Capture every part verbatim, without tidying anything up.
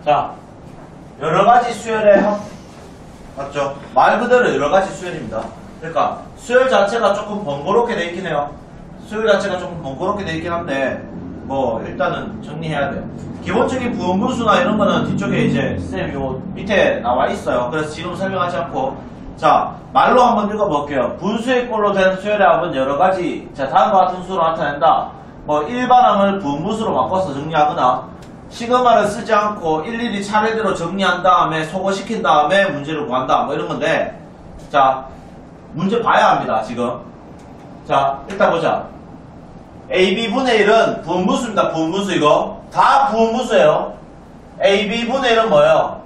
자, 여러가지 수열의 합, 맞죠? 말 그대로 여러가지 수열입니다. 그러니까 수열 자체가 조금 번거롭게 돼 있긴 해요. 수열 자체가 조금 번거롭게 돼 있긴 한데 뭐 일단은 정리해야 돼요. 기본적인 부분분수나 이런 거는 뒤쪽에 이제 쌤 요 밑에 나와 있어요. 그래서 지금 설명하지 않고, 자 말로 한번 읽어볼게요. 분수의 꼴로 된 수열의 합은 여러가지, 자 다음과 같은 수로 나타낸다. 뭐 일반항을 부분분수로 바꿔서 정리하거나 시그마를 쓰지 않고 일일이 차례대로 정리한 다음에 소거시킨 다음에 문제를 구한다, 뭐 이런 건데, 자 문제 봐야 합니다. 지금 자 일단 보자. 에이비분의 일은 부분분수입니다. 부분분수 이거 다 부분분수예요. 에이비분의 일은 뭐예요?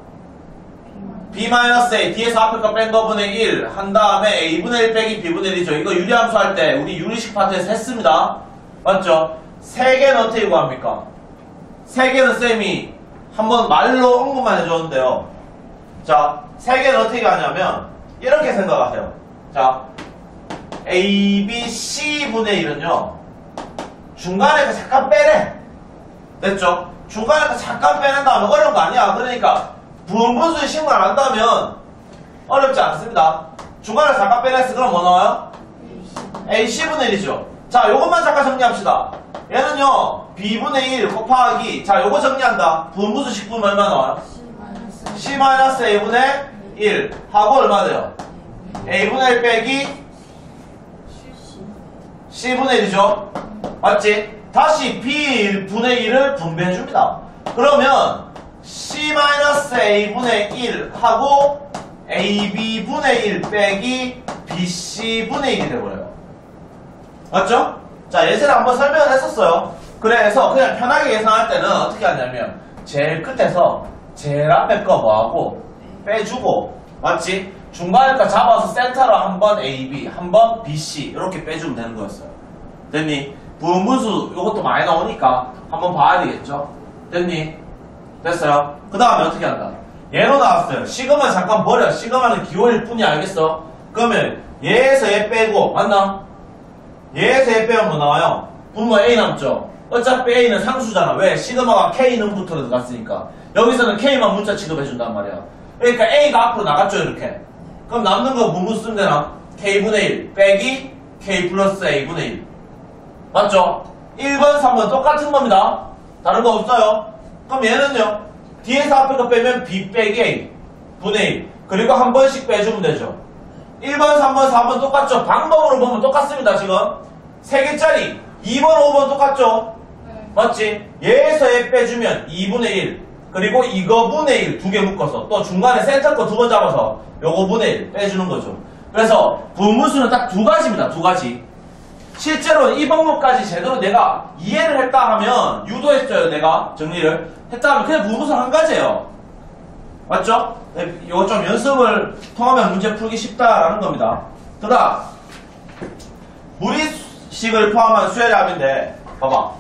B-A 뒤에서 앞에 거 뺀 거분의 일 한 다음에 A분의 일 빼기 B분의 일이죠. 이거 유리함수 할 때 우리 유리식 파트에서 했습니다. 맞죠? 세 개는 어떻게 구합니까? 세 개는 쌤이 한번 말로 언급만 해줬는데요. 자, 세 개는 어떻게 하냐면 이렇게 생각하세요. 자, A, B, C분의 일은요 중간에 잠깐 빼내. 됐죠? 중간에 잠깐 빼낸 다음에 어려운 거 아니야. 그러니까 부분분수의 식만 안다면 어렵지 않습니다. 중간에 잠깐 빼냈어. 그럼 뭐 나와요? A, C분의 일이죠. 자, 요것만 잠깐 정리합시다. 얘는요 B분의 일 곱하기, 자 요거 정리한다. 부분분수 식분 얼마 나와요? C-A분의 일 하고 얼마 돼요? A분의 일 빼기 C분의 일이죠. 맞지? 다시 B분의 일을 분배해줍니다. 그러면 C-A분의 일 하고 에이비분의 일 빼기 비씨분의 일이 돼버려요. 맞죠? 자, 예전에 한번 설명을 했었어요. 그래서 그냥 편하게 예상할 때는 어떻게 하냐면 제일 끝에서 제일 앞에 거 뭐하고 빼주고, 맞지? 중간에 거 잡아서 센터로 한번 에이비, 한번 비씨 이렇게 빼주면 되는 거였어요. 됐니? 부분분수 요것도 많이 나오니까 한번 봐야 되겠죠? 됐니? 됐어요? 그 다음에 어떻게 한다? 얘로 나왔어요. 시그마 잠깐 버려. 시그마는 기호일 뿐이, 알겠어? 그러면 얘에서 얘 빼고, 맞나? 얘에서 얘 빼면 뭐 나와요? 분모 A 남죠? 어차피 A는 상수잖아. 왜? 시그마가 K는부터로 들어갔으니까. 여기서는 K만 문자 취급해준단 말이야. 그러니까 A가 앞으로 나갔죠, 이렇게. 그럼 남는 거 분모 쓰면 되나? K분의 일 빼기 K 플러스 A분의 일. 맞죠? 일 번, 삼 번 똑같은 겁니다. 다른 거 없어요. 그럼 얘는요, 뒤에서 앞에 거 빼면 B 빼기 A 분의 일. 그리고 한 번씩 빼주면 되죠. 일 번, 삼 번, 사 번 똑같죠? 방법으로 보면 똑같습니다, 지금. 세 개짜리. 이 번, 오 번 똑같죠? 네. 맞지? 얘에서 얘 빼주면 이분의 일. 그리고 이거 분의 일 두 개 묶어서 또 중간에 센터 거 두 번 잡아서 요거 분의 일 빼주는 거죠. 그래서 부분수는 딱 두 가지입니다, 두 가지. 실제로 이 방법까지 제대로 내가 이해를 했다 하면, 유도했어요, 내가 정리를 했다 하면 그냥 부분수 한 가지예요. 맞죠? 이거 좀 연습을 통하면 문제 풀기 쉽다라는 겁니다. 그 다음 무리식을 포함한 수열의 합인데, 봐봐,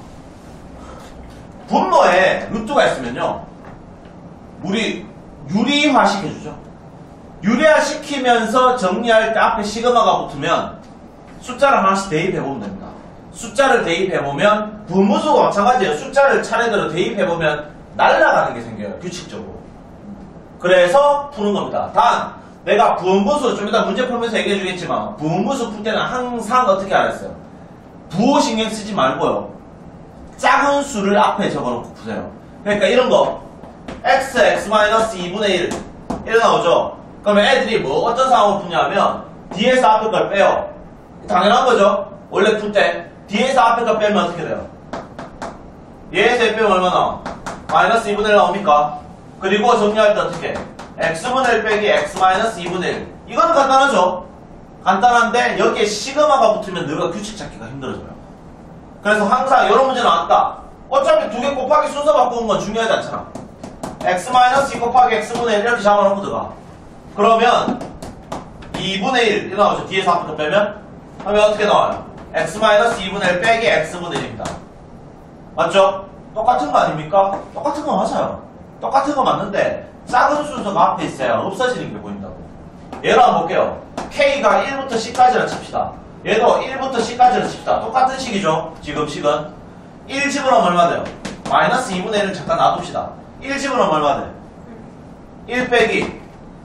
분모에 루트가 있으면요 우리 유리화 시켜주죠. 유리화 시키면서 정리할 때 앞에 시그마가 붙으면 숫자를 하나씩 대입해보면 됩니다. 숫자를 대입해보면 분모수가 마찬가지예요. 숫자를 차례대로 대입해보면 날아가는 게 생겨요, 규칙적으로. 그래서 푸는 겁니다. 단 내가 부분분수 좀 이따 문제 풀면서 얘기해 주겠지만, 부분분수 풀 때는 항상 어떻게 알았어요? 부호 신경 쓰지 말고요, 작은 수를 앞에 적어놓고 푸세요. 그러니까 이런 거 x, x-이분의 일 이래 나오죠? 그러면 애들이 뭐 어떤 상황을 푸냐면 뒤에서 앞에 걸 빼요. 당연한 거죠. 원래 풀 때 뒤에서 앞에 걸 빼면 어떻게 돼요? 얘에서 얘 빼면 얼마 나와? 마이너스 이분의 일 나옵니까? 그리고 정리할 때 어떻게? x분의 일 빼기 x-이분의 일. 이건 간단하죠? 간단한데 여기에 시그마가 붙으면 너가 규칙 찾기가 힘들어져요. 그래서 항상 이런 문제 나왔다. 어차피 두 개 곱하기 순서 바꾸는 건 중요하지 않잖아. x-이 곱하기 x분의 일 이렇게 잡아놓고 들어가. 그러면 이분의 일 이렇게 나오죠. 뒤에서 앞부터 빼면. 그러면 어떻게 나와요? x-이분의 일 빼기 x분의 일입니다. 맞죠? 똑같은 거 아닙니까? 똑같은 거 맞아요. 똑같은 거 맞는데 작은 순서가 앞에 있어야 없어지는 게 보인다고. 얘로 한번 볼게요. K가 일부터 C까지를 칩시다. 얘도 일부터 C까지를 칩시다. 똑같은 식이죠. 지금 식은 일 집어넣으면 얼마 돼요? 마이너스 이분의 일을 잠깐 놔둡시다. 일 집어넣으면 얼마 돼? 일 빼기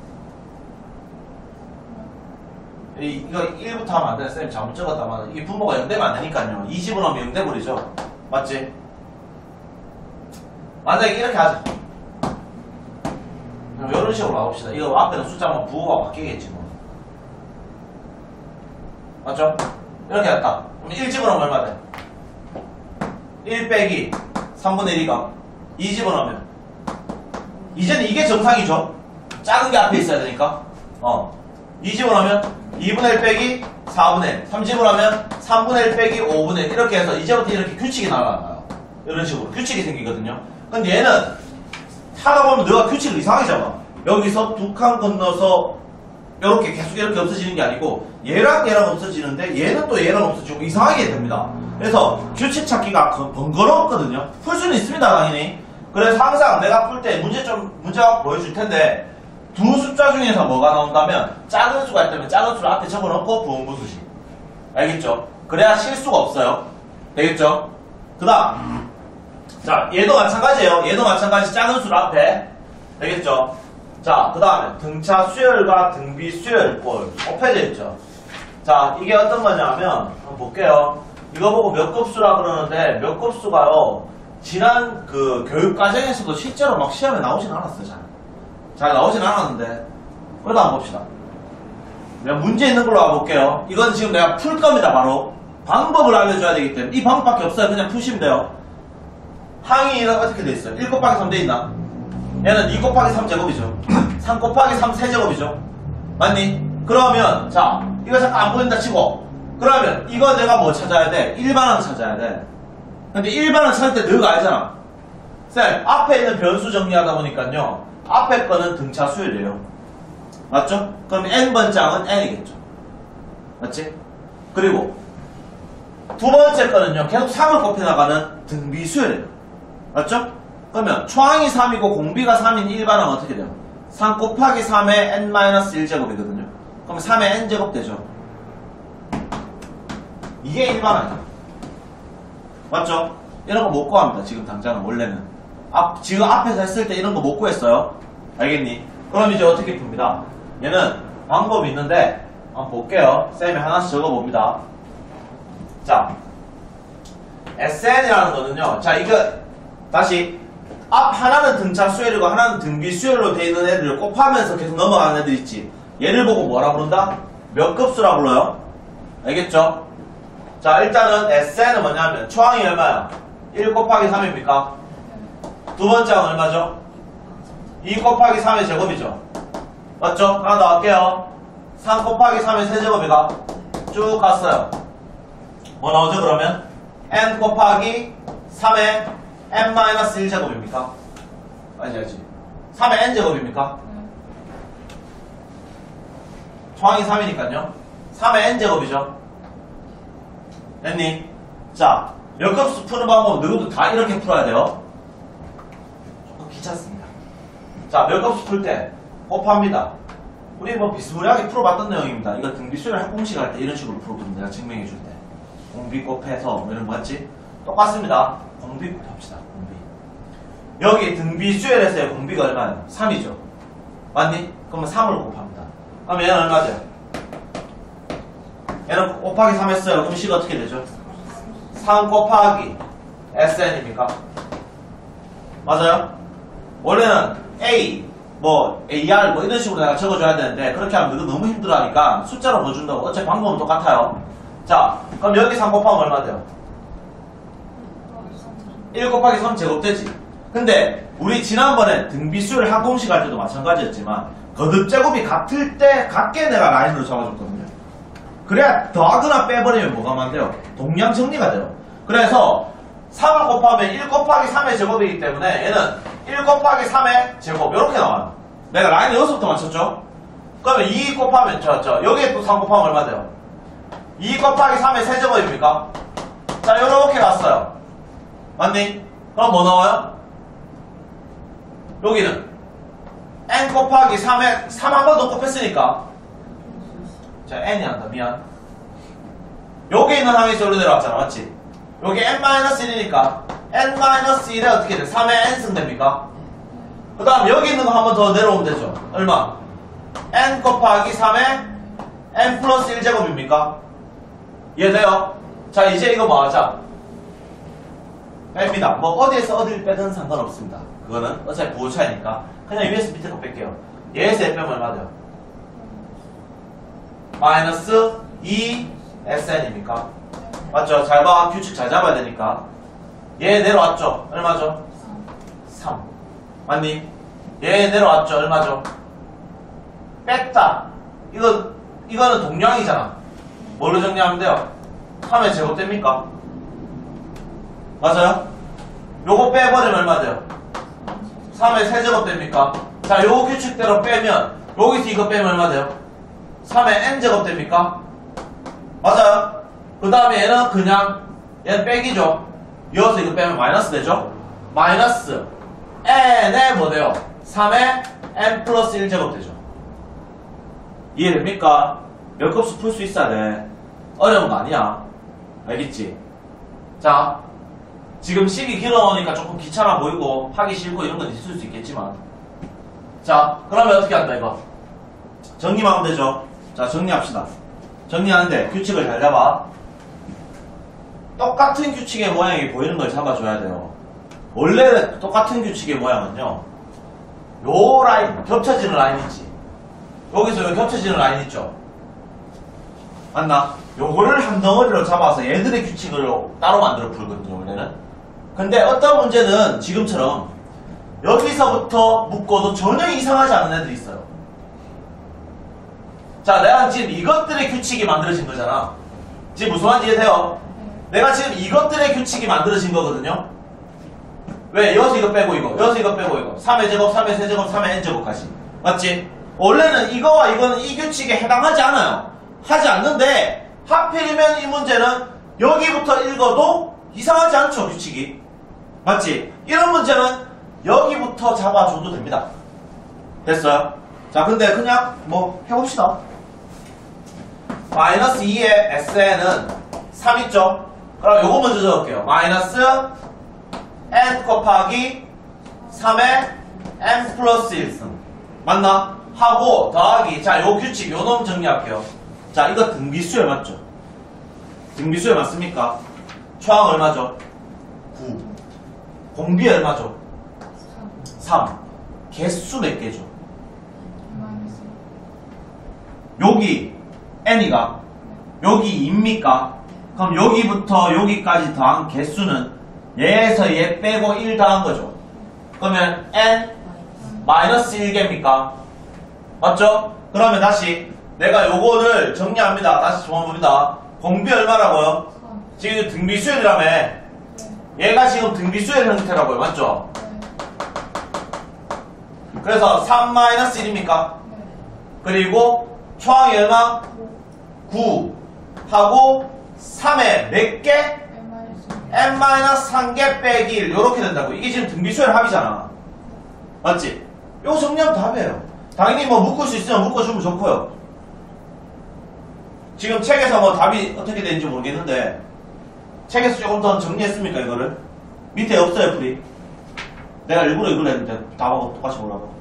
이, 이거 일부터 하면 안 돼. 쌤 잘못 적었다만 이 분모가 영 되면 안 되니까요. 이 집어넣으면 영 돼버리죠. 맞지? 만약에 이렇게 하자. 그럼 이런 식으로 가봅시다. 이거 앞에는 숫자만 부호가 바뀌겠지 뭐. 맞죠? 이렇게 했다. 그럼 일 집어넣으면 얼마 돼? 일 빼기 삼분의 일이가 이 집어넣으면 이제는 이게 정상이죠. 작은 게 앞에 있어야 되니까 어 이 집어넣으면 이분의 일 빼기 사분의 일 삼 집어넣으면 삼분의 일 빼기 오분의 일 이렇게 해서 이제부터 이렇게 규칙이 날아가요. 이런 식으로 규칙이 생기거든요. 근데 얘는 하다 보면 너가 규칙을 이상하게 잡아. 여기서 두 칸 건너서 이렇게 계속 이렇게 없어지는 게 아니고 얘랑 얘랑 없어지는데 얘는 또 얘랑 없어지고 이상하게 됩니다. 그래서 규칙 찾기가 번거롭거든요. 풀 수는 있습니다 당연히. 그래서 항상 내가 풀 때 문제 좀 문제가 보여줄 텐데 두 숫자 중에서 뭐가 나온다면 작은 수가 있다면 작은 수를 앞에 적어놓고 부분부수식. 알겠죠? 그래야 실수가 없어요. 되겠죠? 그 다음 자 얘도 마찬가지예요. 얘도 마찬가지 작은 수를 앞에. 되겠죠? 자 그 다음에 등차 수열과 등비 수열꼴 곱해져 있죠. 자 이게 어떤 거냐면 한번 볼게요. 이거 보고 몇 급수라 그러는데 몇 급수가요 지난 그 교육 과정에서도 실제로 막 시험에 나오진 않았어요. 잘, 잘 나오진 않았는데 그래도 한번 봅시다. 내가 문제 있는 걸로 와볼게요. 이건 지금 내가 풀 겁니다. 바로 방법을 알려줘야 되기 때문에 이 방법밖에 없어요. 그냥 푸시면 돼요. 항이 어떻게 돼 있어요? 일 곱하기 삼 돼 있나? 얘는 이 곱하기 삼 제곱이죠. 삼 곱하기 삼 세제곱이죠. 맞니? 그러면 자 이거 잠깐 안 보인다 치고 그러면 이거 내가 뭐 찾아야 돼? 일반항 찾아야 돼. 근데 일반항 찾을 때 너가 알잖아. 쌤 앞에 있는 변수 정리하다 보니까요 앞에 거는 등차 수열이에요. 맞죠? 그럼 n번장은 n이겠죠. 맞지? 그리고 두 번째 거는요 계속 삼을 곱해나가는 등비 수열이에요. 맞죠? 그러면 초항이 삼이고 공비가 삼인 일반항은 어떻게 돼요? 삼 곱하기 삼의 엔 마이너스 일 제곱이거든요. 그럼 삼의 n 제곱 되죠. 이게 일반항이다. 맞죠? 이런 거 못 구합니다. 지금 당장은 원래는 앞, 지금 앞에서 했을 때 이런 거 못 구했어요. 알겠니? 그럼 이제 어떻게 풉니다. 얘는 방법이 있는데 한번 볼게요. 쌤이 하나씩 적어봅니다. 자 에스엔이라는 거는요 자 이거 다시 앞 하나는 등차 수열이고 하나는 등비 수열로 되어 있는 애들을 곱하면서 계속 넘어가는 애들 있지. 얘를 보고 뭐라 부른다? 몇 급수라 불러요? 알겠죠? 자 일단은 에스엔은 뭐냐면 초항이 얼마야? 일 곱하기 삼입니까? 두 번째는 얼마죠? 이 곱하기 삼의 제곱이죠. 맞죠? 하나 더 할게요. 삼 곱하기 삼의 세제곱이가 쭉 갔어요. 뭐 나오죠 그러면? n 곱하기 삼의 n 마이너스 일 제곱입니까? 아니지 아니지 삼의 n 제곱입니까? 초항이 삼이니까요 삼의 n 제곱이죠. 됐니? 자 역급수 푸는 방법은 너희도 다 이렇게 풀어야 돼요. 조금 귀찮습니다. 자 역급수 풀 때 곱합니다. 우리 뭐 비스무리하게 풀어봤던 내용입니다. 이거 등비수열 항공식 할 때 이런 식으로 풀었거든요. 내가 증명해 줄 때 공비 곱해서 뭐 이런 거 맞지? 똑같습니다. 공비 곱합시다. 공비 여기 등비수열에서의 공비가 얼마예요? 삼이죠. 맞니? 그러면 삼을 곱합니다. 그럼 얘는 얼마죠? 얘는 곱하기 삼 했어요. 그럼 식이 어떻게 되죠? 삼 곱하기 에스엔입니까? 맞아요? 원래는 A, 뭐 에이알 뭐 이런 식으로 내가 적어줘야 되는데 그렇게 하면 너도 너무 힘들어하니까 숫자로 보여준다고. 어차피 방법은 똑같아요. 자 그럼 여기 삼 곱하면 얼마 돼요? 일 곱하기 삼 제곱 되지. 근데 우리 지난번에 등비수열 항공식 할 때도 마찬가지였지만 거듭 제곱이 같을 때 같게 내가 라인으로 잡아줬거든요. 그래야 더하거나 빼버리면 뭐가 안 돼요? 동량 정리가 돼요. 그래서 삼을 곱하면 일 곱하기 삼의 제곱이기 때문에 얘는 일 곱하기 삼의 제곱 이렇게 나와요. 내가 라인을 여기서부터 맞췄죠? 그러면 이 곱하면 저, 저 여기에 또 삼 곱하면 얼마 돼요? 이 곱하기 삼의 세제곱입니까? 자 요렇게 갔어요. 맞니? 그럼 뭐 나와요? 여기는 n 곱하기 삼에 삼 한 번 더 곱했으니까 자 n이 한다. 미안. 여기 있는 항이 저로 내려왔잖아. 맞지? 여기 n 마이너스 일이니까 n 마이너스 일에 어떻게 돼? 삼의 n승 됩니까? 그 다음 여기 있는 거 한 번 더 내려오면 되죠. 얼마? n 곱하기 삼의 n 플러스 일 제곱입니까? 이해돼요? 자, 이제 이거 뭐 하자? 뺍니다. 뭐 어디에서 어디를 빼든 상관없습니다. 그거는 어차피 부호 차이니까 그냥 위에서 밑에 거 뺄게요. 얘에서 얘 빼면 얼마 돼요? 마이너스 이 에스엔입니까? 맞죠? 잘 봐. 규칙 잘 잡아야 되니까. 얘 내려왔죠? 얼마죠? 삼. 맞니? 얘 내려왔죠? 얼마죠? 뺐다. 이거, 이거는 동량이잖아. 뭘로 정리하면 돼요? 삼의 제곱 됩니까? 맞아요? 요거 빼버리면 얼마 돼요? 삼의 세제곱 됩니까? 자, 요거 규칙대로 빼면 여기서 이거 빼면 얼마 돼요? 삼의 n제곱 됩니까? 맞아요? 그 다음에 얘는 그냥 얘는 빼기죠. 이어서 이거 빼면 마이너스 되죠? 마이너스 n에 뭐 돼요? 삼의 n 플러스 일 제곱 되죠. 이해됩니까? 몇 급수 풀 수 있어야 돼. 어려운 거 아니야. 알겠지? 자, 지금 식이 길어오니까 조금 귀찮아 보이고 하기 싫고 이런 건 있을 수 있겠지만, 자, 그러면 어떻게 한다 이거? 정리만 하면 되죠. 자, 정리합시다. 정리하는데 규칙을 잘 잡아. 똑같은 규칙의 모양이 보이는 걸 잡아줘야 돼요. 원래 똑같은 규칙의 모양은요, 요 라인, 겹쳐지는 라인 있지. 여기서 요 겹쳐지는 라인 있죠. 맞나? 요거를 한 덩어리로 잡아서 얘들의 규칙을 따로 만들어 풀거든요, 원래는. 근데 어떤 문제는 지금처럼 여기서부터 묶어도 전혀 이상하지 않은 애들이 있어요. 자, 내가 지금 이것들의 규칙이 만들어진 거잖아. 지금 무슨 말인지 이해돼요? 내가 지금 이것들의 규칙이 만들어진 거거든요. 왜? 여기서 이거 빼고 이거, 여기서 이거 빼고 이거, 삼의 제곱, 삼의 세제곱, 삼의 n제곱까지. 맞지? 원래는 이거와 이거는 이 규칙에 해당하지 않아요. 하지 않는데 하필이면 이 문제는 여기부터 읽어도 이상하지 않죠, 규칙이. 맞지? 이런 문제는 여기부터 잡아줘도 됩니다. 됐어요? 자, 근데 그냥 뭐 해봅시다. 마이너스 이의 에스엔은 삼 있죠? 그럼 요거 먼저 적을게요. 마이너스 n 곱하기 삼의 n 플러스 일 승. 맞나? 하고 더하기. 자, 요 규칙 요 놈 정리할게요. 자, 이거 등비수에 맞죠? 등비수에 맞습니까? 초항 얼마죠? 구. 공비 얼마죠? 삼. 개수 몇 개죠? 여기 n이가 여기 이입니까? 그럼 여기부터 여기까지 더한 개수는 얘에서 얘 빼고 일 더한 거죠. 그러면 n 마이너스 일 개입니까? 맞죠? 그러면 다시 내가 요거를 정리합니다. 다시 정해봅니다. 공비 얼마라고요? 지금 등비수열이라며. 얘가 지금 등비수열 형태라고요. 맞죠? 그래서 삼 마이너스 일입니까? 그리고 초항이 얼마? 구 하고 삼에 몇 개? n 마이너스 한 개 빼기 일 요렇게 된다고. 이게 지금 등비수열 합이잖아. 맞지? 요거 정리하면 답이에요. 당연히 뭐 묶을 수 있으면 묶어주면 좋고요. 지금 책에서 뭐 답이 어떻게 되는지 모르겠는데 책에서 조금 더 정리했습니까 이거를? 밑에 없어요 풀이. 내가 일부러 이걸 했는데 답하고 똑같이 보라고.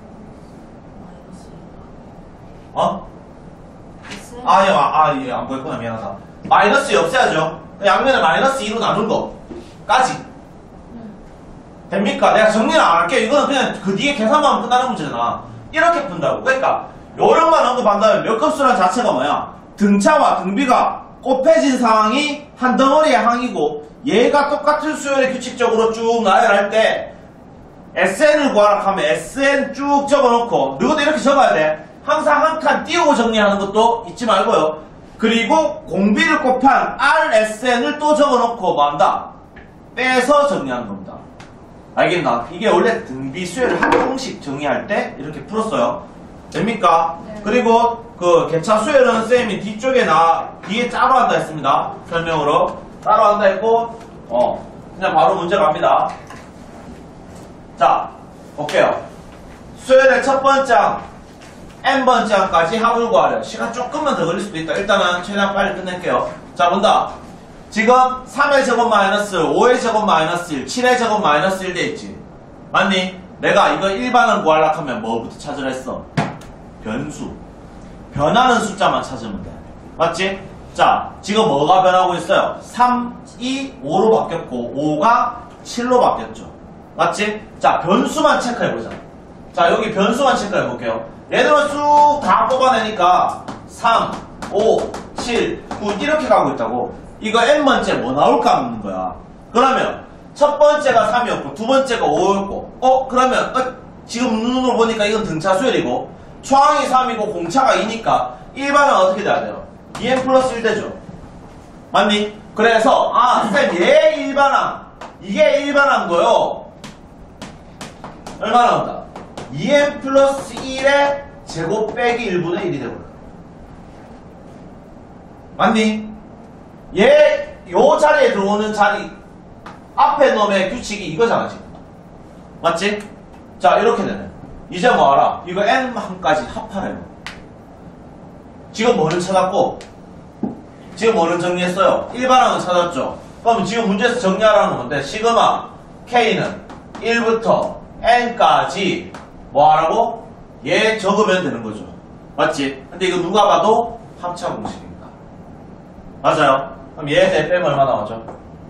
어? 아, 예, 아, 예, 안 보였구나. 미안하다. 마이너스 없애야죠. 양면에 마이너스 이로 나눈 거까지. 됩니까? 내가 정리를 안 할게요. 이거는 그냥 그 뒤에 계산만 하면 끝나는 문제잖아. 이렇게 푼다고. 그러니까 요령만 언급한다면 몇 급수란 자체가 뭐야? 등차와 등비가 곱해진 상황이 한 덩어리의 항이고 얘가 똑같은 수열의 규칙적으로 쭉 나열할 때 에스엔을 구하라 하면 에스엔 쭉 적어놓고 너희도 이렇게 적어야 돼. 항상 한 칸 띄우고 정리하는 것도 잊지 말고요. 그리고 공비를 곱한 알에스엔을 또 적어놓고 뭐 한다? 빼서 정리하는 겁니다. 알겠나? 이게 원래 등비 수열을 한 공식 정리할 때 이렇게 풀었어요. 됩니까? 네. 그리고 그 개차 수열은 쌤이 뒤쪽에 나 뒤에 따로 한다 했습니다. 설명으로 따로 한다 했고 어 그냥 바로 문제 갑니다. 자 볼게요. 수열의 첫 번째 항 n번째 항까지 합을 구하려. 시간 조금만 더 걸릴 수도 있다. 일단은 최대한 빨리 끝낼게요. 자 본다. 지금 삼의 제곱 마이너스 오의 제곱 마이너스 일, 칠의 제곱 마이너스 일 돼 있지. 맞니? 내가 이거 일반항 구하려고 하면 뭐부터 찾으라 했어? 변수. 변하는 숫자만 찾으면 돼. 맞지? 자, 지금 뭐가 변하고 있어요? 삼이 오로 바뀌었고 오가 칠로 바뀌었죠. 맞지? 자, 변수만 체크해보자. 자, 여기 변수만 체크해볼게요. 얘들은 쑥 다 뽑아내니까 삼, 오, 칠, 구 이렇게 가고 있다고. 이거 n번째 뭐 나올까 하는 거야. 그러면 첫 번째가 삼이었고 두 번째가 오였고 어? 그러면 어? 지금 눈으로 보니까 이건 등차 수열이고 초항이 삼이고 공차가 이니까 일반은 어떻게 돼야 돼요? 이엔 플러스 일 되죠. 맞니? 그래서 아 쌤 얘 일반항 이게 일반항 거요. 얼마 나온다? 이엔 플러스 일의 제곱 빼기 일분의 일이 되고요. 맞니? 얘 요 자리에 들어오는 자리 앞에 놈의 규칙이 이거잖아 지금. 맞지? 자 이렇게 되네. 이제 뭐 알아? 이거 n항까지 합하래요. 지금 뭐를 찾았고 지금 뭐를 정리했어요? 일반항은 찾았죠. 그럼 지금 문제에서 정리하라는 건데 시그마 k는 일부터 n까지 뭐 하라고? 얘 적으면 되는 거죠. 맞지? 근데 이거 누가 봐도 합차 공식입니다. 맞아요? 그럼 얘에 대해 빼면 얼마 나오죠?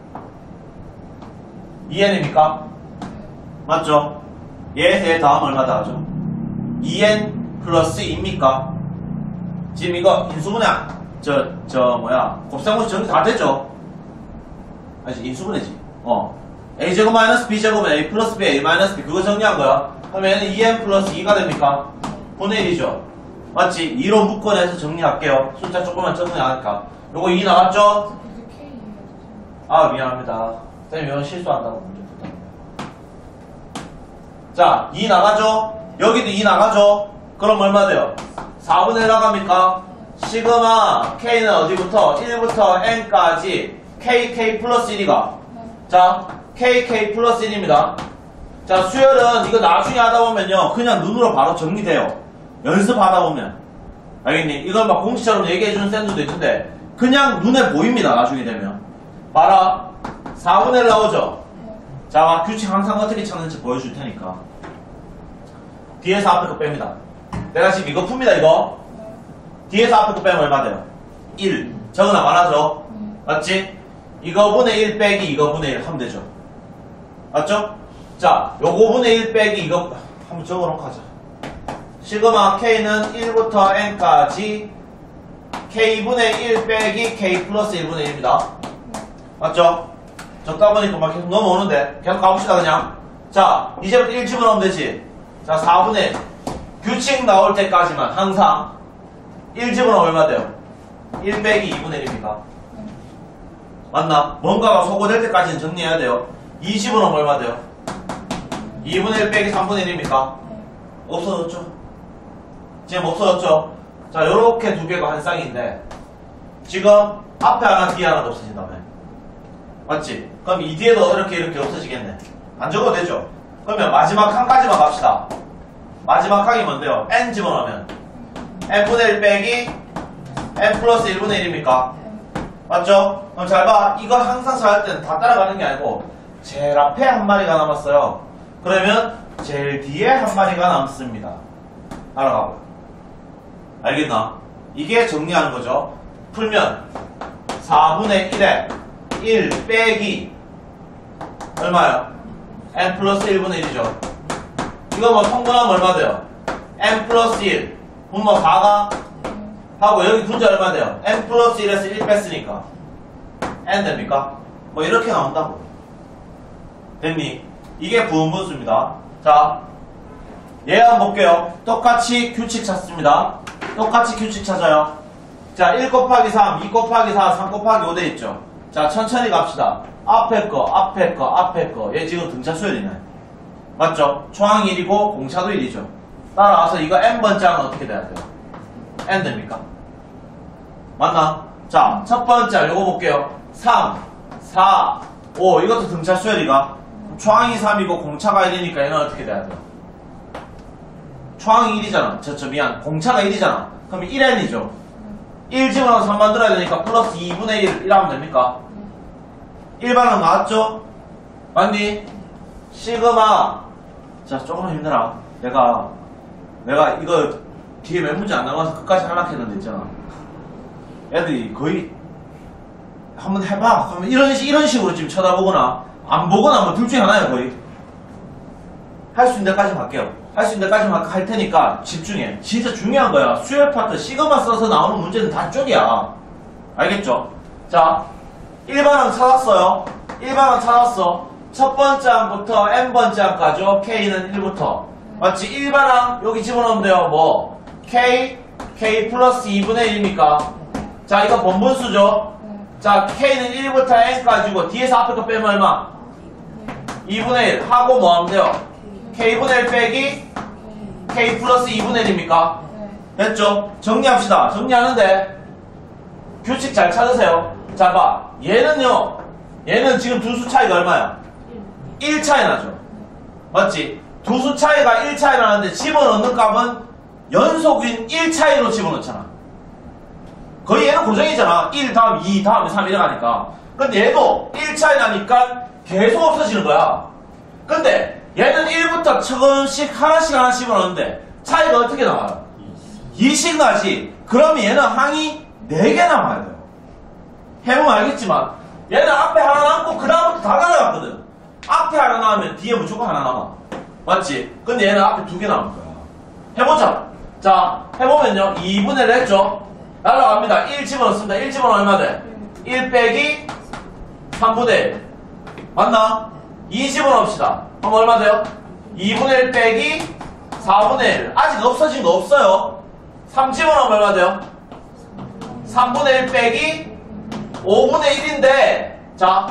이 엔입니까? 맞죠? 얘에 대해 다음 얼마 나오죠? 이 엔 플러스 이입니까? 지금 이거 인수분해 저, 저 뭐야 곱셈공식 정리 다 되죠? 아니지 인수분해지. 어 a제곱 마이너스 b제곱은 a 플러스 b a 마이너스 b 그거 정리한 거야. 그러면 얘는 이 엔 플러스 이가 됩니까? 분의 일이죠. 맞지? 이로 묶어내서 정리할게요. 숫자 조금만 정리하니까. 요거 이 나왔죠? 아 미안합니다. 쌤 이건 실수한다고 문제 푸다. 자 이 나가죠? 여기도 이 나가죠? 그럼 얼마 돼요? 사분의 일 나갑니까? 시그마 k는 어디부터? 일부터 n까지 kk 플러스 일이가 자 kk 플러스 일입니다. 자 수열은 이거 나중에 하다보면요 그냥 눈으로 바로 정리돼요. 연습하다 보면 알겠니? 이건 막 공식처럼 얘기해주는 쌤들도 있는데 그냥 눈에 보입니다. 나중에 되면 봐라 사분의 일 나오죠? 자 규칙 항상 어떻게 찾는지 보여줄 테니까 뒤에서 앞에 거 뺍니다. 내가 지금 이거 풉니다. 이거 뒤에서 앞에 거 빼면 얼마 돼요? 일 적으나 말하죠? 맞지? 이거분의 일 빼기 이거분의 일 하면 되죠. 맞죠? 자 요거분의 일 빼기 이거 한번 적어놓고 하자. 시그마 k는 일부터 n까지 k분의 일 빼기 k 플러스 일분의 일입니다. 맞죠? 적다 보니까 막 계속 넘어오는데 계속 가봅시다 그냥. 자 이제부터 일 집어넣으면 되지. 자 사분의 일 규칙 나올 때까지만 항상 일 집어넣으면 얼마 돼요? 일 빼기 이분의 일입니까? 맞나? 뭔가가 소거될 때까지는 정리해야 돼요. 이 집어넣으면 얼마 돼요? 이분의 일 빼기 삼분의 일입니까? 없어졌죠? 지금 없어졌죠? 자 요렇게 두 개가 한 쌍인데 지금 앞에 하나 뒤에 하나 없어진다며. 맞지? 그럼 이 뒤에도 이렇게 이렇게 없어지겠네. 안 적어도 되죠? 그러면 마지막 칸까지만 갑시다. 마지막 칸이 뭔데요? n 집어넣으면 n분의 일 빼기 n 플러스 일분의 일입니까? 맞죠? 그럼 잘 봐. 이거 항상 잘할 때는 다 따라가는 게 아니고 제일 앞에 한 마리가 남았어요. 그러면 제일 뒤에 한 마리가 남습니다. 따라가고. 알겠나? 이게 정리하는 거죠. 풀면 사분의 일에 일 빼기 얼마요? n 플러스 일분의 일이죠. 이거 뭐 통분하면 얼마 돼요? n 플러스 일 분모 사가 하고 여기 분자 얼마 돼요? n 플러스 일에서 일 뺐으니까 n 됩니까? 뭐 이렇게 나온다고. 됐니? 이게 부분분수입니다. 자 얘 한번 볼게요. 똑같이 규칙 찾습니다. 똑같이 규칙 찾아요. 자 일 곱하기 삼, 이 곱하기 사, 삼 곱하기 오 돼 있죠. 자 천천히 갑시다. 앞에 거, 앞에 거, 앞에 거. 얘 지금 등차 수열이네. 맞죠? 초항이 일이고 공차도 일이죠. 따라와서 이거 n번째는 어떻게 돼야 돼요? n 됩니까? 맞나? 자 첫 번째 요거 볼게요. 삼, 사, 오 이것도 등차 수열이가 초항이 삼이고 공차가 일이니까 얘는 어떻게 돼야 돼요? 초항이 일이잖아. 저, 저 미안 공차가 일이잖아. 그럼 일 엔이죠. 일 집어넣어서 삼 만들어야 되니까 플러스 이분의 일 이라면 됩니까? 일반항 나왔죠? 맞니? 시그마 자, 조금만 힘내라. 내가, 내가 이거 뒤에 몇 문제 안 남아서 끝까지 하락했는데 있잖아. 애들이 거의, 한번 해봐. 그러면 이런, 이런 식으로 지금 쳐다보거나, 안 보거나 뭐 둘 중에 하나야, 거의. 할 수 있는 데까지 할게요. 할 수 있는 데까지 할 테니까 집중해. 진짜 중요한 거야. 수열 파트, 시그마 써서 나오는 문제는 다 쪽이야. 알겠죠? 자, 일 반항 찾았어요. 일 반항 찾았어. 첫 번째 항부터 n번째 항까지요. K는 일부터. 맞지? 일 반항 여기 집어넣으면 돼요. 뭐? K, K 플러스 이분의 일입니까? 자, 이거 번분수죠? 자, K는 일부터 n까지고 뒤에서 앞에 거 빼면 얼마? 이분의 일 하고 뭐 하면 돼요? K분의 일 빼기 K 플러스 이분의 일입니까? 됐죠? 정리합시다. 정리하는데 규칙 잘 찾으세요. 자, 봐. 얘는요. 얘는 지금 두 수 차이가 얼마야? 일 차이 나죠. 맞지? 두 수 차이가 일 차이 나는데 집어넣는 값은 연속인 일 차이로 집어넣잖아. 거의 얘는 고정이잖아. 일 다음 이 다음 삼 이래 가니까. 근데 얘도 일 차이 나니까 계속 없어지는 거야. 근데 얘는 일부터 조금씩 하나씩 하나씩 집어넣는데 차이가 어떻게 나와요? 이씩 나지. 그러면 얘는 항이 네 개 남아야 돼요. 해보면 알겠지만 얘는 앞에 하나 남고 그 다음부터 다 날아갔거든. 앞에 하나 나오면 뒤에 무조건 하나 남아. 맞지? 근데 얘는 앞에 두 개 남은 거야. 해보자. 자, 해보면요. 이분의 일 했죠? 날아갑니다. 일 집어넣습니다. 일 집어넣으면 얼마 돼? 일 빼기 삼분의 일. 맞나? 이 집어넣읍시다. 그럼 얼마 돼요? 이분의 일 빼기 사분의 일. 아직 없어진 거 없어요. 삼 집어넣으면 얼마 돼요? 삼분의 일 빼기 오분의 일인데, 자,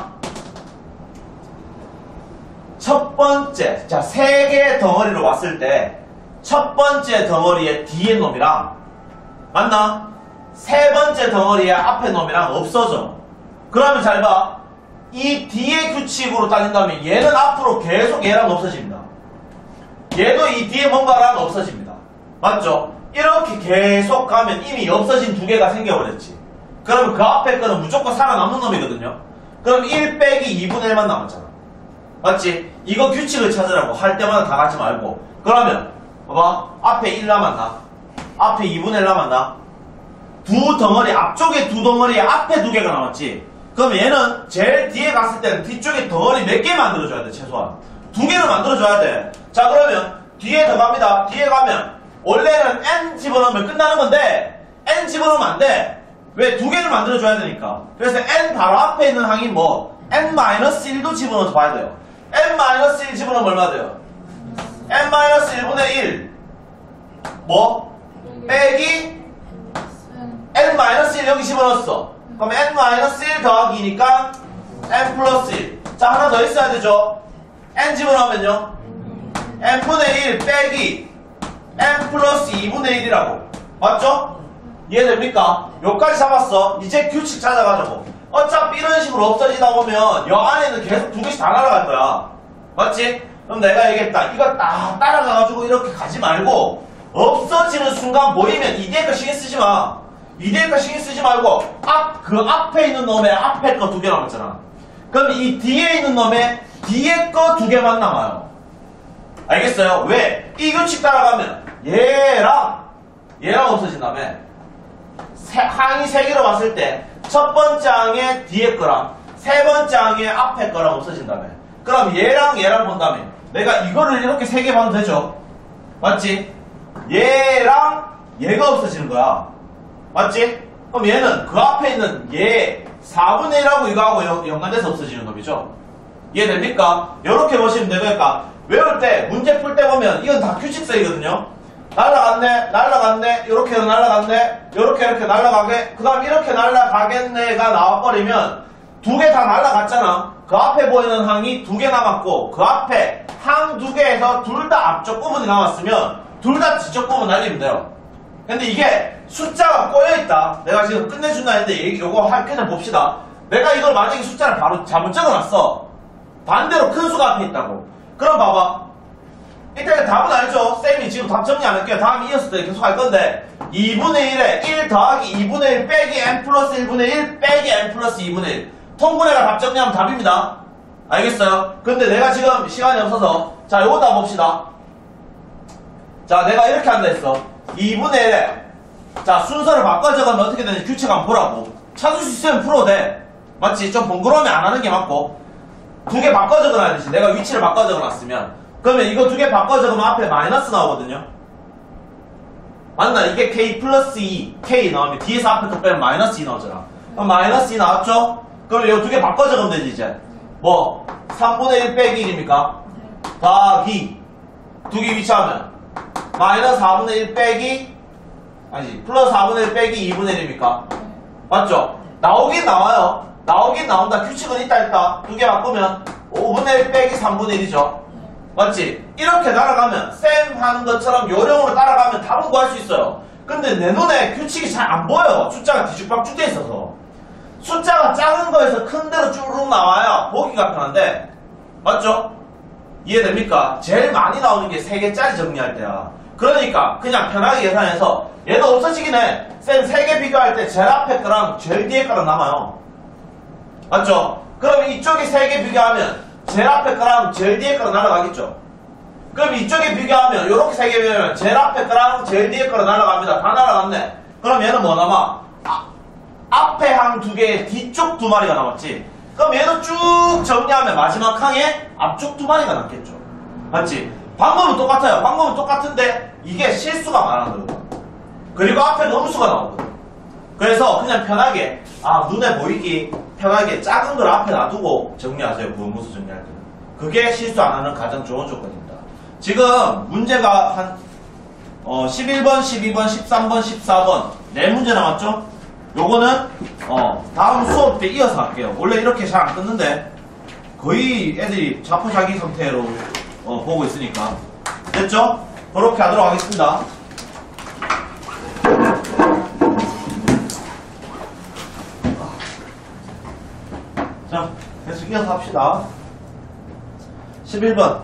첫 번째, 자, 세 개의 덩어리로 봤을 때, 첫 번째 덩어리의 뒤에 놈이랑, 맞나? 세 번째 덩어리의 앞에 놈이랑 없어져. 그러면 잘 봐. 이 뒤에 규칙으로 따진다면 얘는 앞으로 계속 얘랑 없어집니다. 얘도 이 뒤에 뭔가랑 없어집니다. 맞죠? 이렇게 계속 가면 이미 없어진 두 개가 생겨버렸지. 그러면 그 앞에 거는 무조건 살아남는 놈이거든요. 그럼 일 빼기 이분의 일만 남았잖아. 맞지? 이거 규칙을 찾으라고 할 때마다 다 같이 말고. 그러면 봐봐. 앞에 일 남았나? 앞에 이분의 일 남았나? 두 덩어리, 앞쪽에 두 덩어리에 앞에 두 개가 남았지. 그럼 얘는 제일 뒤에 갔을 때는 뒤쪽에 덩어리 몇 개 만들어줘야 돼, 최소한. 두 개를 만들어줘야 돼. 자, 그러면 뒤에 더 갑니다. 뒤에 가면 원래는 n 집어넣으면 끝나는 건데 n 집어넣으면 안 돼. 왜? 두 개를 만들어줘야 되니까. 그래서 n 바로 앞에 있는 항이 뭐 엔 마이너스 일도 집어넣어서 봐야 돼요. 엔 마이너스 일 집어넣으면 얼마 돼요? 엔 마이너스 일분의 일 뭐? 빼기 엔 마이너스 일 여기 집어넣었어. 그럼 엔 마이너스 일 더하기 이니까 n 플러스 일. 자, 하나 더 있어야 되죠. n 집어넣으면요 n분의 일 빼기 n 플러스 이분의 일이라고. 맞죠? 이해됩니까? 여기까지 잡았어. 이제 규칙 찾아가자고. 어차피 이런 식으로 없어지다 보면 여 안에는 계속 두 개씩 다 날아갈 거야. 맞지? 그럼 내가 얘기했다. 이거 딱 따라가가지고 이렇게 가지 말고 없어지는 순간 보이면 이 뒤에 거 신경 쓰지 마. 이 뒤에 거 신경 쓰지 말고 앞, 그 앞에 있는 놈의 앞에 거 두 개 남았잖아. 그럼 이 뒤에 있는 놈의 뒤에 거 두 개만 남아요. 알겠어요? 왜? 이 규칙 따라가면 얘랑 얘랑 없어진다며. 세, 항이 세 개로 봤을 때 첫 번째 항의 뒤에 거랑 세 번째 항의 앞에 거랑 없어진다며. 그럼 얘랑 얘랑 본다면 내가 이거를 이렇게 세 개 봐도 되죠? 맞지? 얘랑 얘가 없어지는 거야. 맞지? 그럼 얘는 그 앞에 있는 얘 사분의 일하고 이거하고 연관돼서 없어지는 놈이죠. 이해됩니까? 이렇게 보시면 되니까 외울 때 문제 풀 때 보면 이건 다 규칙서이거든요. 날라갔네, 날라갔네, 요렇게 날라갔네, 요렇게 이렇게 날라가게, 그 다음 이렇게 날라가겠네가 나와버리면 두 개 다 날라갔잖아. 그 앞에 보이는 항이 두 개 남았고 그 앞에 항 두 개에서 둘 다 앞쪽 부분이 남았으면 둘 다 뒤쪽 부분 날리면 돼요. 근데 이게 숫자가 꼬여있다. 내가 지금 끝내준다 했는데 요거 할 그냥 봅시다. 내가 이걸 만약에 숫자를 바로 잘못 적어놨어. 반대로 큰 수가 앞에 있다고. 그럼 봐봐. 일단 답은 알죠? 쌤이 지금 답 정리 안 할게요. 다음 이었을 때 계속 할 건데 이분의 일에 일 더하기 이분의 일 빼기 n 플러스 일분의 일 빼기 n 플러스 이분의 일 통분해가 답 정리하면 답입니다. 알겠어요? 근데 내가 지금 시간이 없어서 자 요거다 봅시다. 자 내가 이렇게 한다 했어. 이분의 일에 자 순서를 바꿔 적으면 어떻게 되는지 규칙 한번 보라고. 찾을 수 있으면 풀어도 돼. 맞지? 좀 번거로우면 안 하는 게 맞고. 두 개 바꿔 적어놔야지. 내가 위치를 바꿔 적어놨으면 그러면 이거 두 개 바꿔 적으면 앞에 마이너스 나오거든요. 맞나? 이게 K 플러스 이 K 나오면 뒤에서 앞에 거 빼면 마이너스 이 나오잖아. 그럼 마이너스 이 나왔죠? 그럼 이거 두 개 바꿔 적으면 되지 이제. 뭐 삼분의 일 빼기 일입니까? 더하기 두 개 위치하면 마이너스 사분의 일 빼기 아니지 플러스 사분의 일 빼기 이분의 일입니까? 맞죠? 나오긴 나와요. 나오긴 나온다. 규칙은 있다 있다. 두 개 바꾸면 오분의 일 빼기 삼분의 일이죠. 맞지? 이렇게 날아가면 쌤 하는 것처럼 요령으로 따라가면 답은 구할 수 있어요. 근데 내 눈에 규칙이 잘 안 보여. 숫자가 뒤죽박죽 돼 있어서. 숫자가 작은 거에서 큰 데로 쭈르륵 나와야 보기가 편한데 맞죠? 이해됩니까? 제일 많이 나오는 게 세 개짜리 정리할 때야. 그러니까 그냥 편하게 계산해서 얘도 없어지긴 해. 쌤 세 개 비교할 때 제일 앞에 거랑 제일 뒤에 거랑 남아요. 맞죠? 그럼 이쪽에 세 개 비교하면 제일 앞에 거랑 제일 뒤에 거랑 날아가겠죠? 그럼 이쪽에 비교하면 이렇게 세 개 비교하면 제일 앞에 거랑 제일 뒤에 거랑 날아갑니다. 다 날아갔네. 그럼 얘는 뭐 남아? 아, 앞에 항 두 개, 뒤쪽 두 마리가 남았지. 그럼 얘도 쭉 정리하면 마지막 항에 앞쪽 두 마리가 남겠죠. 맞지? 방법은 똑같아요. 방법은 똑같은데 이게 실수가 많아거든. 그리고 앞에 음수가 나오거든. 그래서 그냥 편하게 아 눈에 보이기 편하게 작은 걸 앞에 놔두고 정리하세요. 부음수 정리할 때는. 그게 실수 안 하는 가장 좋은 조건입니다. 지금 문제가 한 어, 십일 번, 십이 번, 십삼 번, 십사 번 네 문제 남았죠? 요거는 어, 다음 수업 때 이어서 할게요. 원래 이렇게 잘 안 끊는데 거의 애들이 자포자기 상태로 어, 보고 있으니까 됐죠? 그렇게 하도록 하겠습니다. 자, 계속 이어서 합시다. 십일 번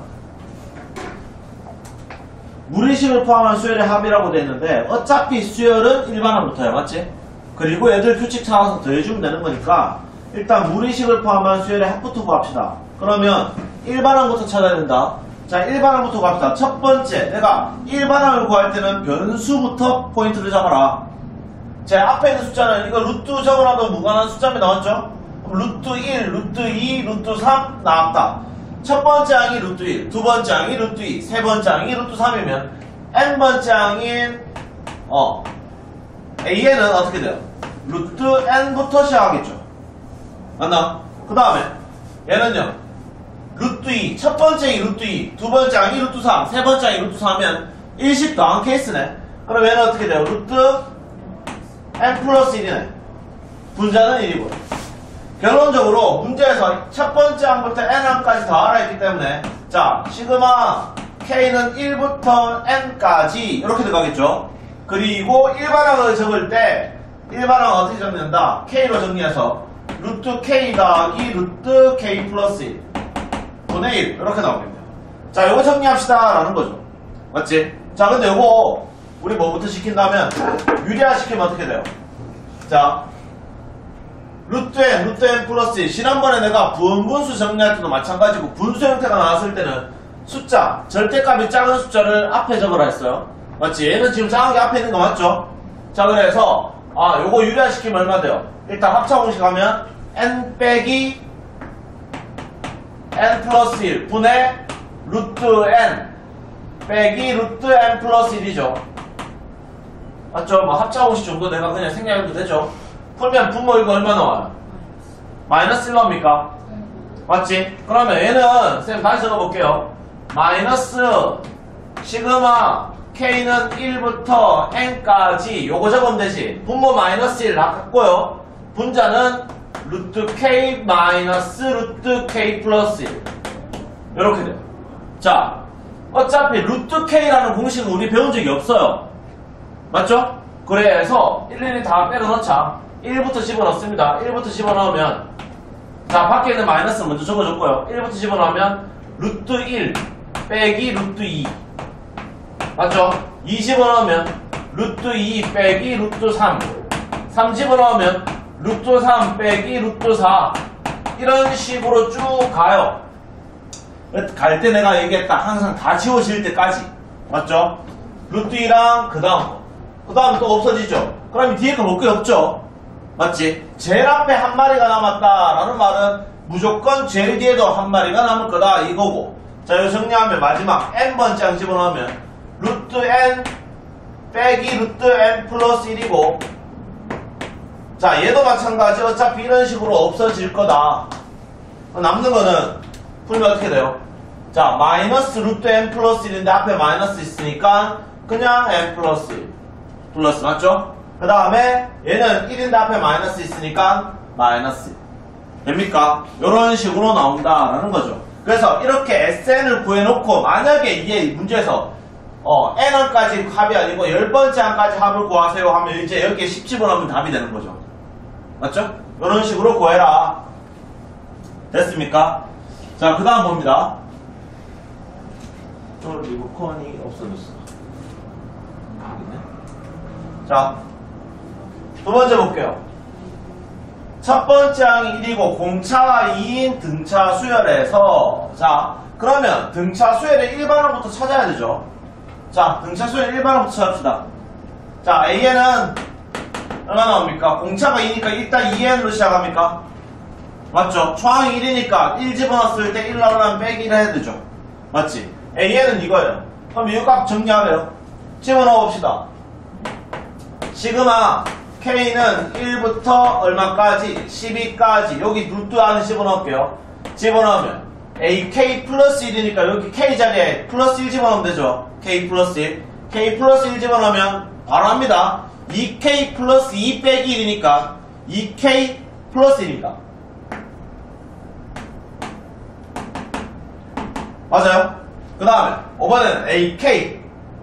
무리식을 포함한 수열의 합이라고 되어 있는데 어차피 수열은 일반항부터야. 맞지? 그리고 애들 규칙 찾아서 더해주면 되는 거니까 일단 무리식을 포함한 수열의 합부터 구합시다. 그러면 일반항부터 찾아야 된다. 자, 일반항부터 구합시다. 첫 번째, 내가 일반항을 구할 때는 변수부터 포인트를 잡아라. 제 앞에 있는 숫자는 이거 루트 적어놔도 무관한 숫자면 나왔죠? 루트 일, 루트 이, 루트 삼 나왔다. 첫 번째 항이 루트 일, 두 번째 항이 루트 이, 세 번째 항이 루트 삼이면 n번째 항인 어 a는 어떻게 돼요? 루트 n부터 시작하겠죠. 맞나? 그 다음에 얘는요 루트 이, 첫 번째 항이 루트 이, 두 번째 항이 루트 삼, 세 번째 항이 루트 사면 일씩 더한 케이스네. 그럼 얘는 어떻게 돼요? 루트 n 플러스 일이네. 분자는 일이고. 결론적으로 문제에서 첫 번째 항부터 n항까지 더하라 했기 때문에 자 시그마 k는 일부터 n까지 이렇게 들어가겠죠. 그리고 일반항을 적을 때 일반항은 어떻게 정리한다? k로 정리해서 루트 k 더하기 루트 k 플러스 일 분의 일 이렇게 나오겠네요. 자 요거 정리합시다 라는 거죠. 맞지? 자 근데 요거 우리 뭐부터 시킨다면 유리화 시키면 어떻게 돼요? 자 루트 n, 루트 n 플러스 일. 지난번에 내가 부분분수 정리할 때도 마찬가지고 분수 형태가 나왔을 때는 숫자, 절대값이 작은 숫자를 앞에 적으라 했어요. 맞지? 얘는 지금 작은 게 앞에 있는 거 맞죠? 자 그래서 아 요거 유리화시키면 얼마 돼요? 일단 합차공식 하면 n 빼기 n 플러스 일 분의 루트 n 빼기 루트 n 플러스 일이죠. 맞죠? 뭐 합차공식 정도 내가 그냥 생략해도 되죠? 풀면 분모 이거 얼마 나와요? 마이너스 일 나옵니까? 맞지? 그러면 얘는 쌤 다시 적어볼게요. 마이너스 시그마 k는 일부터 n까지 요거 적으면 되지. 분모 마이너스 일 나갔고요. 분자는 루트 k 마이너스 루트 k 플러스 일 요렇게 돼요. 자 어차피 루트 k라는 공식은 우리 배운 적이 없어요. 맞죠? 그래서 일일이 다 빼러 넣자. 일부터 집어넣습니다. 일부터 집어넣으면 자 밖에 있는 마이너스 먼저 적어줬고요. 일부터 집어넣으면 루트 일 빼기 루트 이 맞죠? 이 집어넣으면 루트 이 빼기 루트 삼 삼 집어넣으면 루트 삼 빼기 루트 사 이런 식으로 쭉 가요. 갈 때 내가 얘기했다. 항상 다 지워질 때까지. 맞죠? 루트 이랑 그 다음 거. 그 다음 또 없어지죠? 그럼 뒤에 거 볼 게 없죠? 맞지? 제일 앞에 한 마리가 남았다라는 말은 무조건 제일 뒤에도 한 마리가 남을 거다 이거고. 자, 이거 정리하면 마지막 n번째 항 집어넣으면 루트 n 빼기 루트 n 플러스 일이고, 자, 얘도 마찬가지. 어차피 이런 식으로 없어질 거다. 남는 거는 풀면 어떻게 돼요? 자, 마이너스 루트 n 플러스 일인데 앞에 마이너스 있으니까 그냥 n 플러스 일. 플러스 맞죠? 그 다음에 얘는 일인데 앞에 마이너스 있으니까 마이너스 일. 됩니까? 이런 식으로 나온다라는 거죠. 그래서 이렇게 에스엔을 구해놓고 만약에 이게 문제에서 어, n원까지 합이 아니고 열 번째 항까지 합을 구하세요 하면 이제 여기에 십 집어넣으면 답이 되는 거죠. 맞죠? 이런 식으로 구해라. 됐습니까? 자, 그 다음 봅니다. 저 리모컨이 없어졌어. 자, 두 번째 볼게요. 첫 번째 항이 일이고 공차가 이인 등차 수열에서, 자, 그러면 등차 수열의 일반원부터 찾아야 되죠. 자, 등차 수열 일반원부터 찾읍시다. 자, 에이엔은 얼마 나옵니까? 공차가 이니까 일단 이엔으로 시작합니까? 맞죠? 초항이 일이니까 일 집어넣었을 때 일 나오려면 빼기 일 해야 되죠. 맞지? 에이엔은 이거예요. 그럼 이 값 정리하래요. 집어넣어 봅시다. 시그마 K는 일부터 얼마까지? 십이까지. 여기 루트 안에 집어넣을게요. 집어넣으면 에이케이 플러스 일이니까 여기 K 자리에 플러스 일 집어넣으면 되죠. K 플러스 일. K 플러스 일 집어넣으면 바로 합니다. 이케이 플러스 이 빼기 일이니까 이케이 플러스 일입니다. 맞아요? 그 다음에 오번에는 에이케이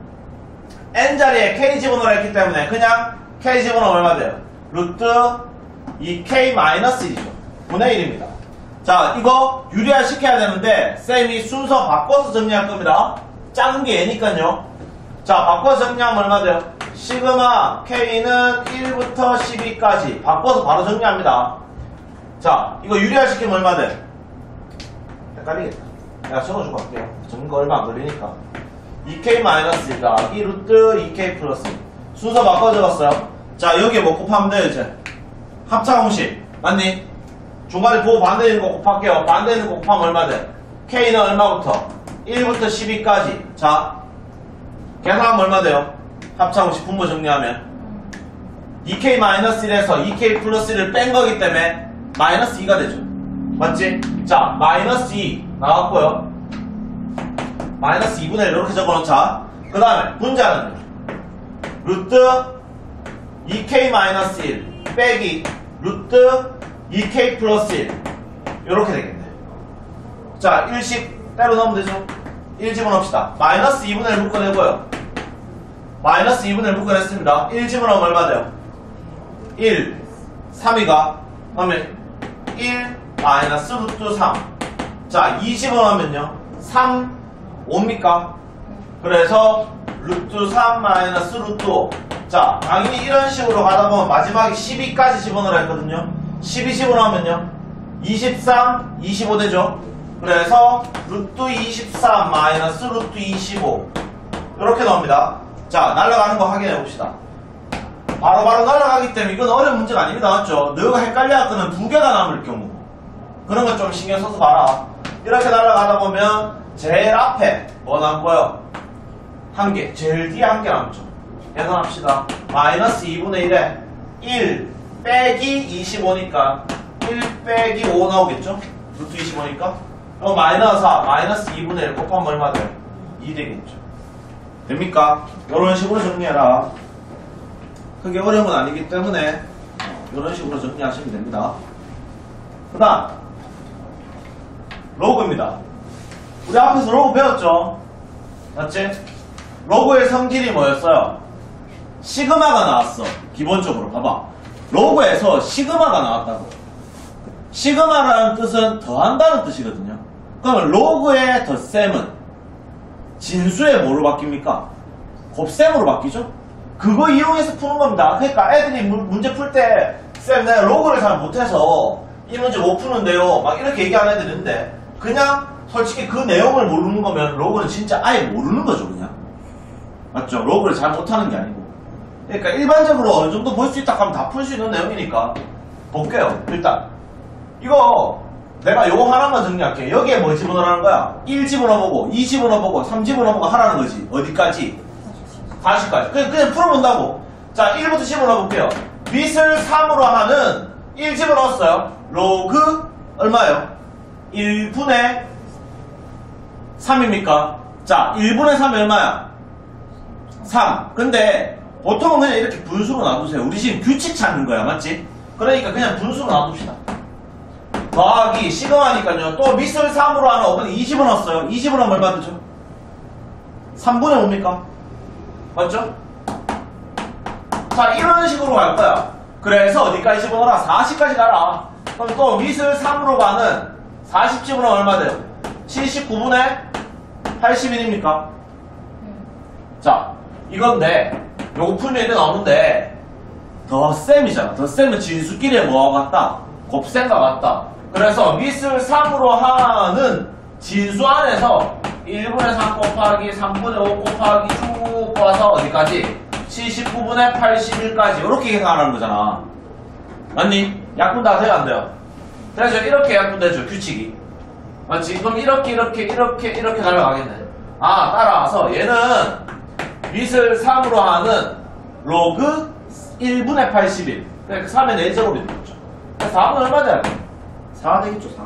N자리에 K 집어넣으라 했기 때문에 그냥 K 집어넣으면 얼마 돼요? 루트 이케이 마이너스 일이죠. 분의 일입니다. 자, 이거 유리화 시켜야 되는데 쌤이 순서 바꿔서 정리할 겁니다. 작은 게 얘니까요. 자, 바꿔서 정리하면 얼마 돼요? 시그마 K는 일부터 십이까지 바꿔서 바로 정리합니다. 자, 이거 유리화 시키면 얼마 돼? 헷갈리겠다. 내가 적어주고 갈게요. 적는 거 얼마 안 걸리니까. 이케이 마이너스 일 더하기 루트 이케이 플러스 일. 순서 바꿔 적었어요. 자, 여기에 뭐 곱하면 돼요, 이제. 합차공식. 맞니? 중간에 보고 반대 있는 거 곱할게요. 반대 있는 거 곱하면 얼마 돼? K는 얼마부터? 일부터 십이까지. 자, 계산하면 얼마 돼요? 합차공식 분모 정리하면. 이케이 마이너스 일에서 이케이 플러스 일을 뺀 거기 때문에 마이너스 이가 되죠. 맞지? 자, 마이너스 이 나왔고요. 마이너스 이분의 일 이렇게 적어놓자. 그 다음에 분자는요. 루트 이케이 마이너스 일 빼기 루트 이케이 플러스 일 이렇게 되겠네. 자, 일씩 때려 넣으면 되죠. 일 집어넣읍시다. 마이너스 이분의 일 묶어내고요. 마이너스 이분의 일 묶어냈습니다. 일 집어넣으면 얼마 돼요? 일, 삼이가 그러면 일 마이너스 루트 삼. 자, 이 집어넣으면요 삼, 오입니까? 그래서 루트 삼 마이너스 루트 오. 자, 당연히 이런 식으로 가다 보면 마지막에 십이까지 집어넣으라 했거든요. 십이 집어넣으면요 이십삼, 이십오 되죠. 그래서 루트 이십삼 마이너스 루트 이십오 이렇게 나옵니다. 자, 날아가는 거 확인해 봅시다. 바로바로 바로 날아가기 때문에 이건 어려운 문제가 아닙니다. 맞죠? 너가 헷갈려 거는 두 개가 남을 경우 그런 거 좀 신경 써서 봐라. 이렇게 날아가다 보면 제일 앞에 뭐 남고요? 한 개, 제일 뒤에 한 개 남죠. 계산합시다. 마이너스 이분의 일에 일 빼기 이십오니까 일 빼기 오 나오겠죠? 루트 이십오니까 그럼 마이너스 사, 마이너스 이분의 일 곱하면 얼마 돼요? 이 되겠죠. 됩니까? 이런 식으로 정리해라. 크게 어려운 건 아니기 때문에 이런 식으로 정리하시면 됩니다. 그 다음 로그입니다. 우리 앞에서 로그 배웠죠? 맞지? 로그의 성질이 뭐였어요? 시그마가 나왔어. 기본적으로 봐봐. 로그에서 시그마가 나왔다고. 시그마라는 뜻은 더한다는 뜻이거든요. 그러면 로그의 덧셈은 진수의 뭐로 바뀝니까? 곱셈으로 바뀌죠? 그거 이용해서 푸는 겁니다. 그러니까 애들이 문, 문제 풀 때 쌤 내가 로그를 잘 못해서 이 문제 못 푸는데요. 막 이렇게 얘기 안 해도 되는데, 그냥 솔직히 그 내용을 모르는 거면 로그는 진짜 아예 모르는 거죠, 그냥. 맞죠? 로그를 잘 못하는 게 아니고. 그러니까 일반적으로 어느 정도 볼 수 있다 하면 다 풀 수 있는 내용이니까. 볼게요, 일단. 이거, 내가 요거 하나만 정리할게. 여기에 뭐 집어넣으라는 거야? 일 집어넣어보고, 이 집어넣어보고, 삼 집어넣어보고 하라는 거지. 어디까지? 사십까지. 그냥, 그냥 풀어본다고. 자, 일부터 집어넣어볼게요. 밑을 삼으로 하는 일 집어넣었어요. 로그, 얼마예요? 일분의 삼입니까? 자, 일분의 삼이 얼마야? 삼. 근데, 보통은 그냥 이렇게 분수로 놔두세요. 우리 지금 규칙 찾는 거야, 맞지? 그러니까 그냥 분수로 놔둡시다. 더하기, 시그마니까요. 또 밑을 삼으로 하는 어근 이 집어넣었어요. 이 집어넣으면 얼마 되죠? 삼분의 오입니까? 맞죠? 자, 이런 식으로 갈 거야. 그래서 어디까지 집어넣어라? 사십까지 가라. 그럼 또 밑을 삼으로 가는 사십 집어넣으면 얼마 돼요? 칠십구분의 팔십일입니까? 자, 이건데 요거 풀면 이제 나오는데 덧셈이잖아. 덧셈은 진수끼리 뭐와 같다? 곱셈과 같다. 그래서 밑을 삼으로 하는 진수 안에서 일분의 삼 곱하기 삼분의 오 곱하기 쭉 와서 어디까지? 칠십구분의 팔십일까지 이렇게 계산하는 거잖아. 맞니? 약분 다 돼요 안 돼요? 그래서 이렇게 약분되죠 규칙이. 맞지? 그럼 이렇게 이렇게 이렇게 이렇게 날아가겠네. 아, 따라서 얘는 밑을 삼으로 하는 로그 일분의 팔십일. 그러니까 삼의 네 제곱이 되겠죠. 그래서 사는 얼마 돼요? 사 되겠죠. 사.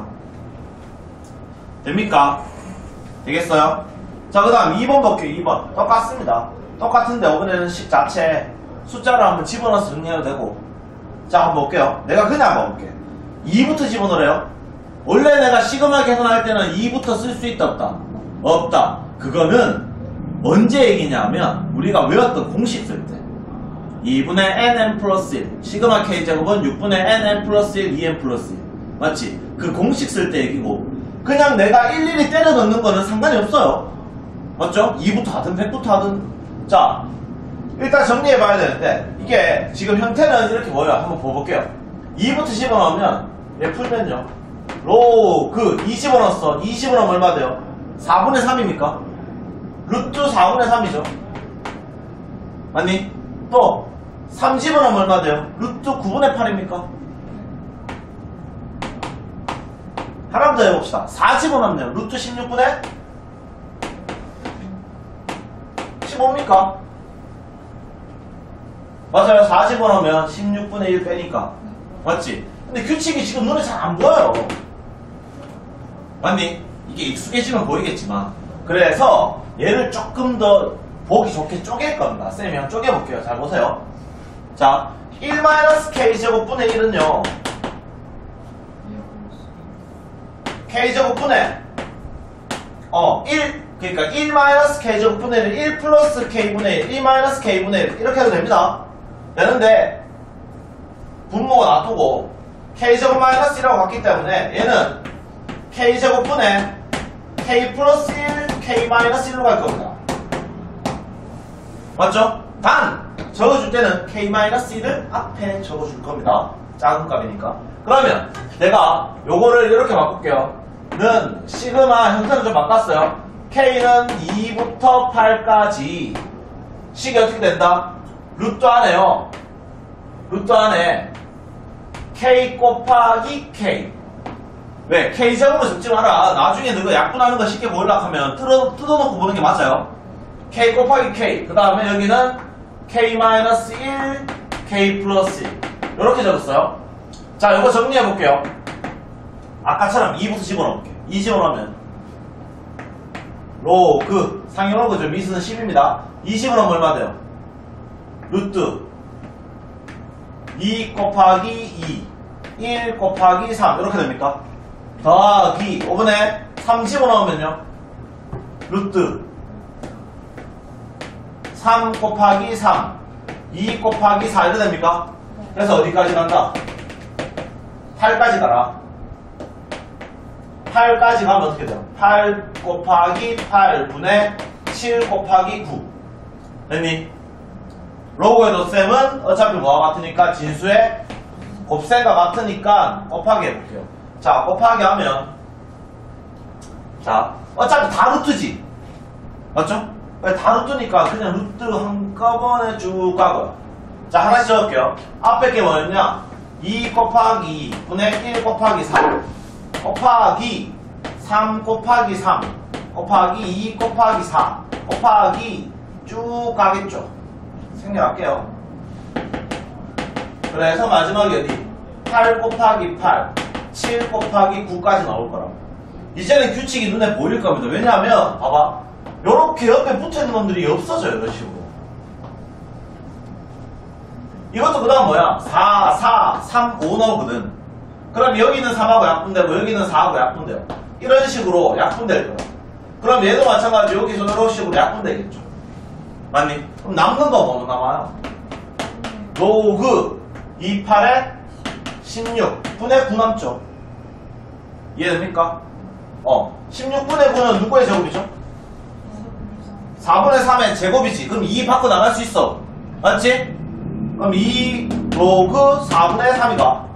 됩니까? 되겠어요? 자, 그 다음 이 번 볼게요. 이 번 똑같습니다. 똑같은데 이번에는 식 자체 숫자를 한번 집어넣어서 정리해도 되고. 자, 한번 볼게요. 내가 그냥 한번 볼게. 이부터 집어넣으래요. 원래 내가 시그마 계산할 때는 이부터 쓸 수 있다 없다? 없다. 그거는 언제 얘기냐면 우리가 외웠던 공식 쓸 때 이분의 nn 플러스 일 시그마 k제곱은 육분의 nn 플러스 일 이엔 플러스 일 맞지? 그 공식 쓸 때 얘기고 그냥 내가 일일이 때려 넣는 거는 상관이 없어요. 맞죠? 이부터 하든 백부터 하든. 자, 일단 정리해 봐야 되는데 이게 지금 형태는 이렇게 뭐예요? 한번 봐볼게요. 이부터 집어넣으면 얘 풀면요 로그 이 집어넣었어. 이 집어넣으면 얼마 돼요? 사분의 삼입니까? 루트 사분의 삼이죠. 맞니? 또 삼 집어넣으면 얼마 돼요? 루트 구분의 팔입니까? 하나 더 해봅시다. 사 집어넣으면 루트 십육분의 십오입니까? 맞아요. 사 집어넣으면 십육분의 일 빼니까. 맞지? 근데 규칙이 지금 눈에 잘 안 보여요. 맞니? 이게 익숙해지면 보이겠지만. 그래서 얘를 조금 더 보기 좋게 쪼갤 겁니다. 쌤이 한번 쪼개볼게요. 잘 보세요. 자, 일 마이너스 k제곱분의 일은요 k제곱분의 어 일 그러니까 일 마이너스 k제곱분의 일 일 플러스 k분의 일 일 마이너스 k분의 일 이렇게 해도 됩니다. 되는데 분모가 놔두고 k제곱 마이너스 일이라고 갔기 때문에 얘는 k제곱분의 k 플러스 일 k 마이너스 일로 갈 겁니다. 맞죠? 단 적어줄 때는 k 마이너스 일을 앞에 적어줄 겁니다. 작은 값이니까. 그러면 내가 요거를 이렇게 바꿀게요. 는 시그마 형태를 좀 바꿨어요. k는 이부터 팔까지 식이 어떻게 된다? 루트 안에요. 루트 안에 k 곱하기 k. 왜? k제곱으로 적지 마라. 나중에 너가 약분하는 거 쉽게 보이려고 하면 뜯어, 뜯어놓고 보는 게 맞아요. k 곱하기 k. 그 다음에 여기는 k 마이너스 일, k 플러스 일. 이렇게 적었어요. 자, 이거 정리해 볼게요. 아까처럼 이부터 집어넣을게요. 이 집어넣으면 로그 상용로그죠. 미수는 십입니다. 이 집어넣으면 얼마 돼요? 루트 이 곱하기 이, 일 곱하기 삼 이렇게 됩니까? 더하기 오분의 삼 집어넣으면요 루트 삼 곱하기 삼, 이 곱하기 사 이렇게 됩니까? 그래서 어디까지 간다? 팔까지 가라. 팔까지 가면 어떻게 돼요? 팔 곱하기 팔분의 칠 곱하기 구. 됐니? 로그의 덧셈은 어차피 뭐와 같으니까 진수의 곱셈과 같으니까 곱하기 해볼게요. 자, 곱하기 하면, 자, 어차피 다 루트지. 맞죠? 다 루트니까 그냥 루트 한꺼번에 쭉 가고요. 자, 하나씩 적을게요. 앞에 게 뭐였냐? 이 곱하기 이 분의 일 곱하기 삼 곱하기 삼 곱하기 삼 곱하기 이 곱하기 사 곱하기 쭉 가겠죠. 생략할게요. 그래서 마지막에 어디? 팔 곱하기 팔, 칠 곱하기 구까지 나올 거라고. 이제는 규칙이 눈에 보일 겁니다. 왜냐하면 봐봐, 요렇게 옆에 붙어있는 놈들이 없어져요. 이런 식으로. 이것도 그 다음 뭐야? 사, 사, 삼, 오 나오거든. 그럼 여기는 삼하고 약분되고 여기는 사하고 약분돼요. 이런 식으로 약분될 거야. 그럼 얘도 마찬가지로 여기서 이런 식으로 약분되겠죠. 맞니? 그럼 남는 거 뭐 남아요? 로그 이십팔에 십육 분의 구 남죠. 이해됩니까? 어, 십육 분의 구는 누구의 제곱이죠? 사분의 삼의 제곱이지. 그럼 이 밖으로 나갈 수 있어. 맞지? 그럼 이 로그 사분의 삼이가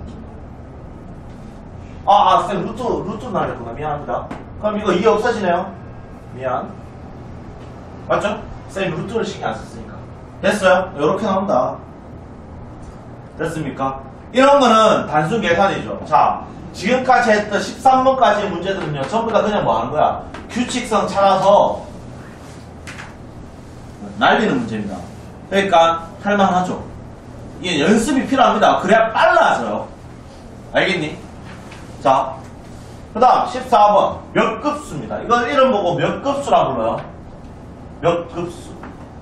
아, 아, 쌤, 루트, 루트 날렸구나. 미안합니다. 그럼 이거 이 없어지네요. 미안. 맞죠? 쌤, 루트를 신경 안 썼으니까. 됐어요? 이렇게 나온다. 됐습니까? 이런 거는 단순 계산이죠. 자, 지금까지 했던 십삼 번까지의 문제들은요, 전부 다 그냥 뭐 하는 거야? 규칙성 찾아서 날리는 문제입니다. 그러니까, 할만하죠. 이게 연습이 필요합니다. 그래야 빨라져요. 알겠니? 자, 그 다음 십사 번 몇 급수입니다. 이걸 이름 보고 몇 급수라 불러요? 몇 급수.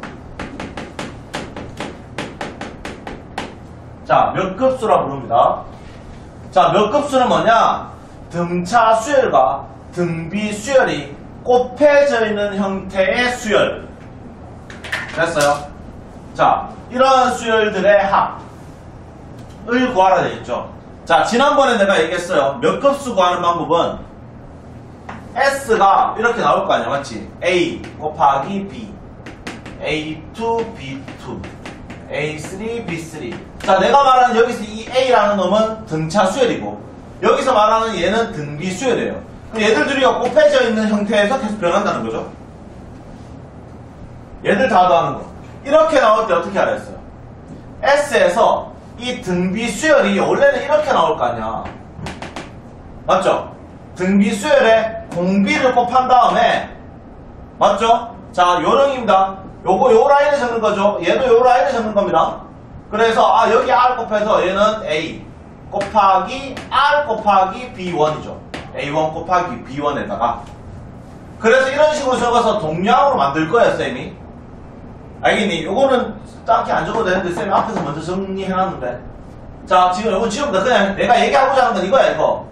자, 몇 급수라 부릅니다. 자, 몇 급수는 뭐냐? 등차 수열과 등비 수열이 곱해져 있는 형태의 수열. 됐어요? 자, 이러한 수열들의 합을 구하라 되겠죠. 자, 지난번에 내가 얘기했어요. 몇 급수 구하는 방법은 S가 이렇게 나올 거 아니야, 맞지? A 곱하기 B, 에이 투, 비 투, 에이 쓰리, 비 쓰리. 자, 내가 말하는 여기서 이 A라는 놈은 등차 수열이고, 여기서 말하는 얘는 등비 수열이에요. 그럼 얘들들이 곱해져 있는 형태에서 계속 변한다는 거죠. 얘들 다 더하는 거. 이렇게 나올 때 어떻게 알았어요? S에서 이 등비 수열이 원래는 이렇게 나올 거 아니야. 맞죠? 등비 수열에 공비를 곱한 다음에, 맞죠? 자, 요령입니다. 요거 요 라인을 적는 거죠. 얘도 요 라인을 적는 겁니다. 그래서 아, 여기 R 곱해서 얘는 A 곱하기 R 곱하기 비 원이죠. 에이 원 곱하기 비 원에다가. 그래서 이런 식으로 적어서 동량으로 만들 거예요, 쌤이. 알겠니? 요거는 딱히 안 적어도 되는데 쌤이 앞에서 먼저 정리해놨는데. 자, 지금 요건 지금부터 그냥 내가 얘기하고자 하는 건 이거야, 이거.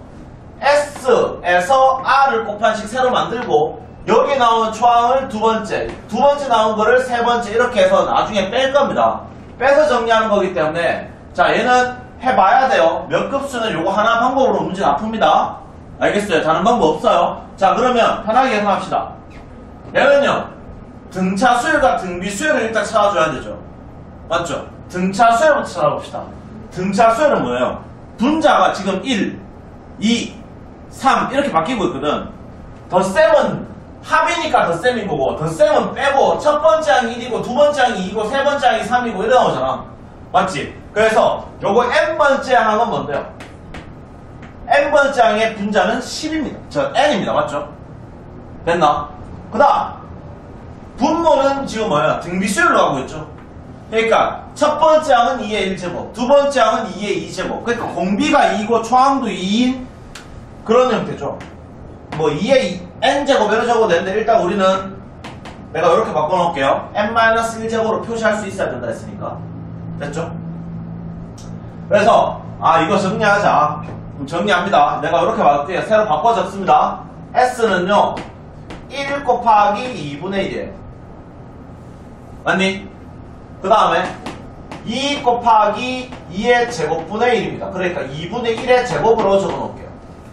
S에서 R을 곱한 식 새로 만들고, 여기 나온 초항을 두 번째, 두 번째 나온 거를 세 번째 이렇게 해서 나중에 뺄 겁니다. 빼서 정리하는 거기 때문에, 자, 얘는 해봐야 돼요. 몇 급수는 요거 하나 방법으로 문제 다 풉니다. 알겠어요? 다른 방법 없어요. 자, 그러면 편하게 계산합시다. 얘는요, 등차 수열과 등비 수열을 일단 찾아줘야 되죠. 맞죠? 등차 수열부터 찾아봅시다. 등차 수열은 뭐예요? 분자가 지금 일, 이, 삼 이렇게 바뀌고 있거든. 덧셈은 합이니까 덧셈인 거고, 덧셈은 빼고 첫 번째 항이 일이고 두 번째 항이 이고 세 번째 항이 삼이고 이래 나오잖아. 맞지? 그래서 요거 n번째 항은 뭔데요? n번째 항의 분자는 십입니다. 저 n입니다. 맞죠? 됐나? 그 다음 분모는 지금 뭐야? 등비수열로 가고 있죠. 그러니까 첫 번째 항은 이의 일 제곱, 두 번째 항은 이의 이 제곱. 그러니까 공비가 이고 초항도 이인 그런 형태죠. 뭐 이의 n 제곱 이렇게 적어도 되는데 일단 우리는 내가 이렇게 바꿔놓을게요. 엔 마이너스 일 제곱으로 표시할 수 있어야 된다 했으니까. 됐죠? 그래서 아, 이거 정리하자. 그럼 정리합니다. 내가 이렇게 바꿀게요. 새로 바꿔 적습니다. S는요 일 곱하기 이분의 일이에요. 맞니? 그 다음에 이 곱하기 이의 제곱분의 일입니다. 그러니까 이분의 일의 제곱으로 적어놓을게요.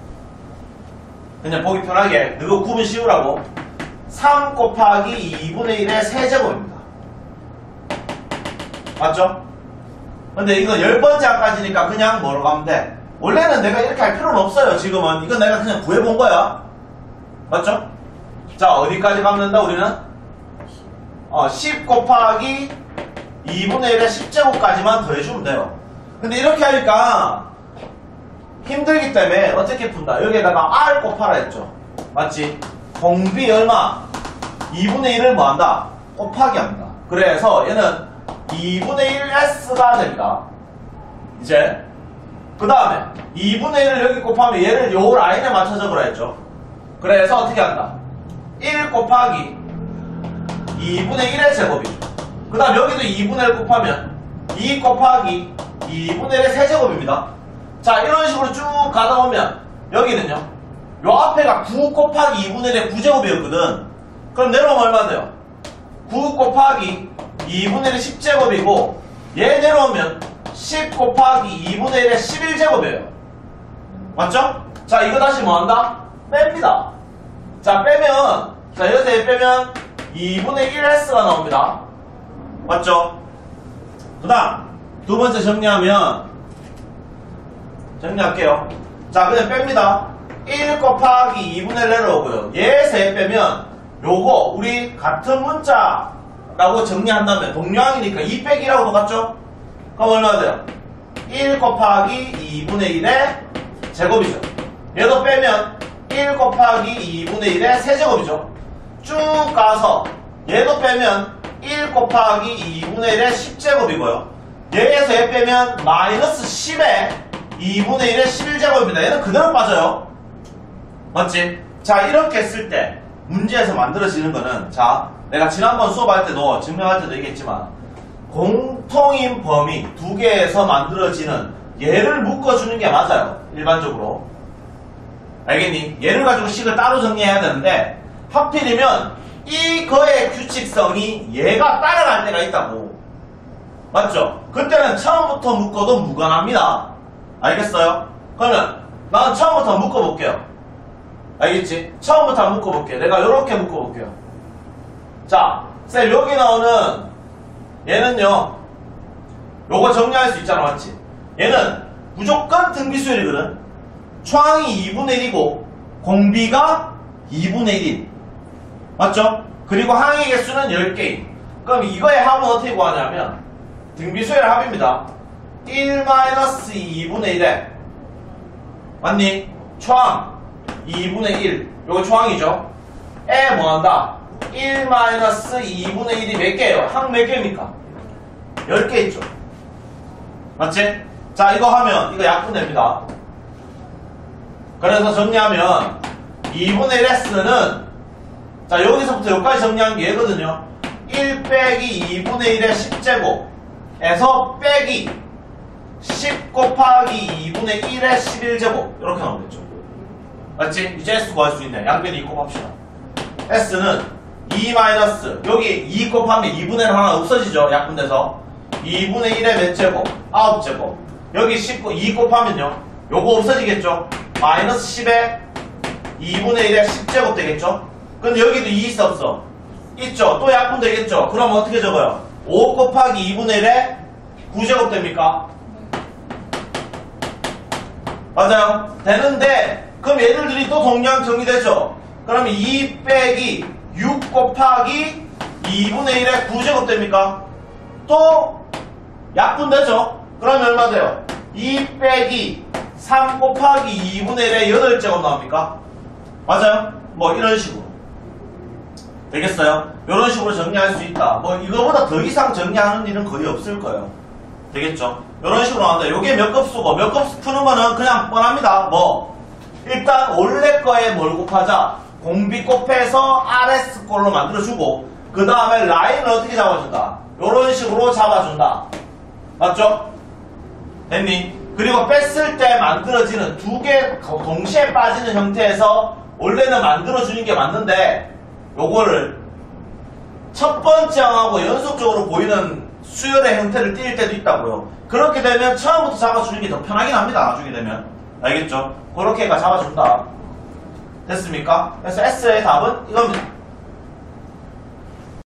그냥 보기 편하게 이거 구분 씌우라고. 삼 곱하기 이분의 일의 세제곱입니다. 맞죠? 근데 이거 열 번째 항까지니까 그냥 뭐로 가면 돼? 원래는 내가 이렇게 할 필요는 없어요. 지금은 이건 내가 그냥 구해본 거야. 맞죠? 자, 어디까지 가면 된다 우리는? 어, 십 곱하기 이분의 일의 십 제곱까지만 더해주면 돼요. 근데 이렇게 하니까 힘들기 때문에 어떻게 푼다? 여기에다가 R 곱하라 했죠. 맞지? 공비 얼마? 이분의 일을 뭐 한다? 곱하기 합니다. 그래서 얘는 이분의 일 S가 됩니다. 이제 그 다음에 이분의 일을 여기 곱하면 얘를 요 라인에 맞춰 적으라 했죠. 그래서 어떻게 한다? 일 곱하기 이분의 일의 제곱이죠. 그 다음 여기도 이분의 일 곱하면 이 곱하기 이분의 일의 세제곱입니다. 자, 이런 식으로 쭉 가다 보면 여기는요, 요 앞에가 구 곱하기 이분의 일의 구 제곱이었거든. 그럼 내려오면 얼마 돼요? 구 곱하기 이분의 일의 십 제곱이고 얘 내려오면 십 곱하기 이분의 일의 십일 제곱이에요. 맞죠? 자, 이거 다시 뭐 한다? 뺍니다. 자, 빼면, 자, 여기서 얘 빼면 이분의 일 S가 나옵니다. 맞죠? 그 다음 두 번째 정리하면, 정리할게요. 자, 그냥 뺍니다. 일 곱하기 이분의 일 내려오고요. 얘에서 얘 빼면 요거 우리 같은 문자라고 정리한다면 동량이니까 이 빼기라고 똑같죠? 그럼 얼마 돼요? 일 곱하기 이분의 일의 제곱이죠. 얘도 빼면 일 곱하기 이분의 일의 세제곱이죠. 쭉 가서 얘도 빼면 일 곱하기 이분의 일의 십 제곱이고요. 얘에서 얘 빼면 마이너스 십에 이분의 일의 십일 제곱입니다. 얘는 그대로 빠져요. 맞지? 자, 이렇게 했을 때 문제에서 만들어지는 거는, 자, 내가 지난번 수업할 때도 증명할 때도 얘기했지만 공통인 범위 두 개에서 만들어지는 얘를 묶어주는 게 맞아요. 일반적으로. 알겠니? 얘를 가지고 식을 따로 정리해야 되는데 하필이면 이거의 규칙성이 얘가 따라갈 때가 있다고. 맞죠? 그때는 처음부터 묶어도 무관합니다. 알겠어요? 그러면 나는 처음부터 묶어볼게요. 알겠지? 처음부터 묶어볼게요. 내가 이렇게 묶어볼게요. 자, 쌤 여기 나오는 얘는요, 요거 정리할 수 있잖아. 맞지? 얘는 무조건 등비수열이거든. 초항이 이분의 일이고 공비가 이분의 일. 맞죠? 그리고 항의 개수는 열 개임. 그럼 이거의 합은 어떻게 구하냐면 등비수열 합입니다. 일 마이너스 이분의 일에, 맞니? 초항 이분의 일, 요거 초항이죠. 에 뭐한다? 일 마이너스 이분의 일이 몇 개예요? 항 몇 개입니까? 열 개 있죠. 맞지? 자, 이거 하면 이거 약분됩니다. 그래서 정리하면 이분의 일 S는, 자, 여기서부터 여기까지 정리한 게 얘거든요. 일 빼기 이분의 일의 십 제곱에서 빼기 십 곱하기 이분의 일의 십일 제곱, 이렇게 나오겠죠. 맞지? 이제 S 구할 수 있네. 양변이 이 곱합시다. S는 이 마이너스, 여기 이 곱하면 이분의 일 하나 없어지죠. 약분돼서 이분의 일의 몇 제곱? 구 제곱. 여기 십, 이 곱하면요, 요거 없어지겠죠. 마이너스 십에 이분의 일의 십 제곱 되겠죠. 근데 여기도 이 있어 없어? 있죠. 또 약분 되겠죠. 그럼 어떻게 적어요? 오 곱하기 이분의 일의 구 제곱 됩니까? 맞아요. 되는데 그럼 얘들이 또 동량 정리되죠. 그러면 이 빼기 육 곱하기 이분의 일의 구 제곱 됩니까? 또 약분되죠. 그러면 얼마 돼요? 이 빼기 삼 곱하기 이분의 일의 여덟 제곱 나옵니까? 맞아요? 뭐 이런 식으로 되겠어요? 이런 식으로 정리할 수 있다. 뭐 이거보다 더 이상 정리하는 일은 거의 없을 거예요. 되겠죠? 이런 식으로 나온다. 요게 몇 급수고 몇 급수 푸는 거는 그냥 뻔합니다. 뭐 일단 원래 거에 뭘 곱하자? 공비 곱해서 알에스 꼴로 만들어주고 그 다음에 라인을 어떻게 잡아준다? 이런 식으로 잡아준다. 맞죠? 됐니? 그리고 뺐을 때 만들어지는 두 개 동시에 빠지는 형태에서 원래는 만들어주는 게 맞는데 요거를 첫 번째 항하고 연속적으로 보이는 수열의 형태를 띌 때도 있다고요. 그렇게 되면 처음부터 잡아주는 게 더 편하긴 합니다. 나중에 되면. 알겠죠? 그렇게가 잡아준다. 됐습니까? 그래서 S의 답은 이겁니다.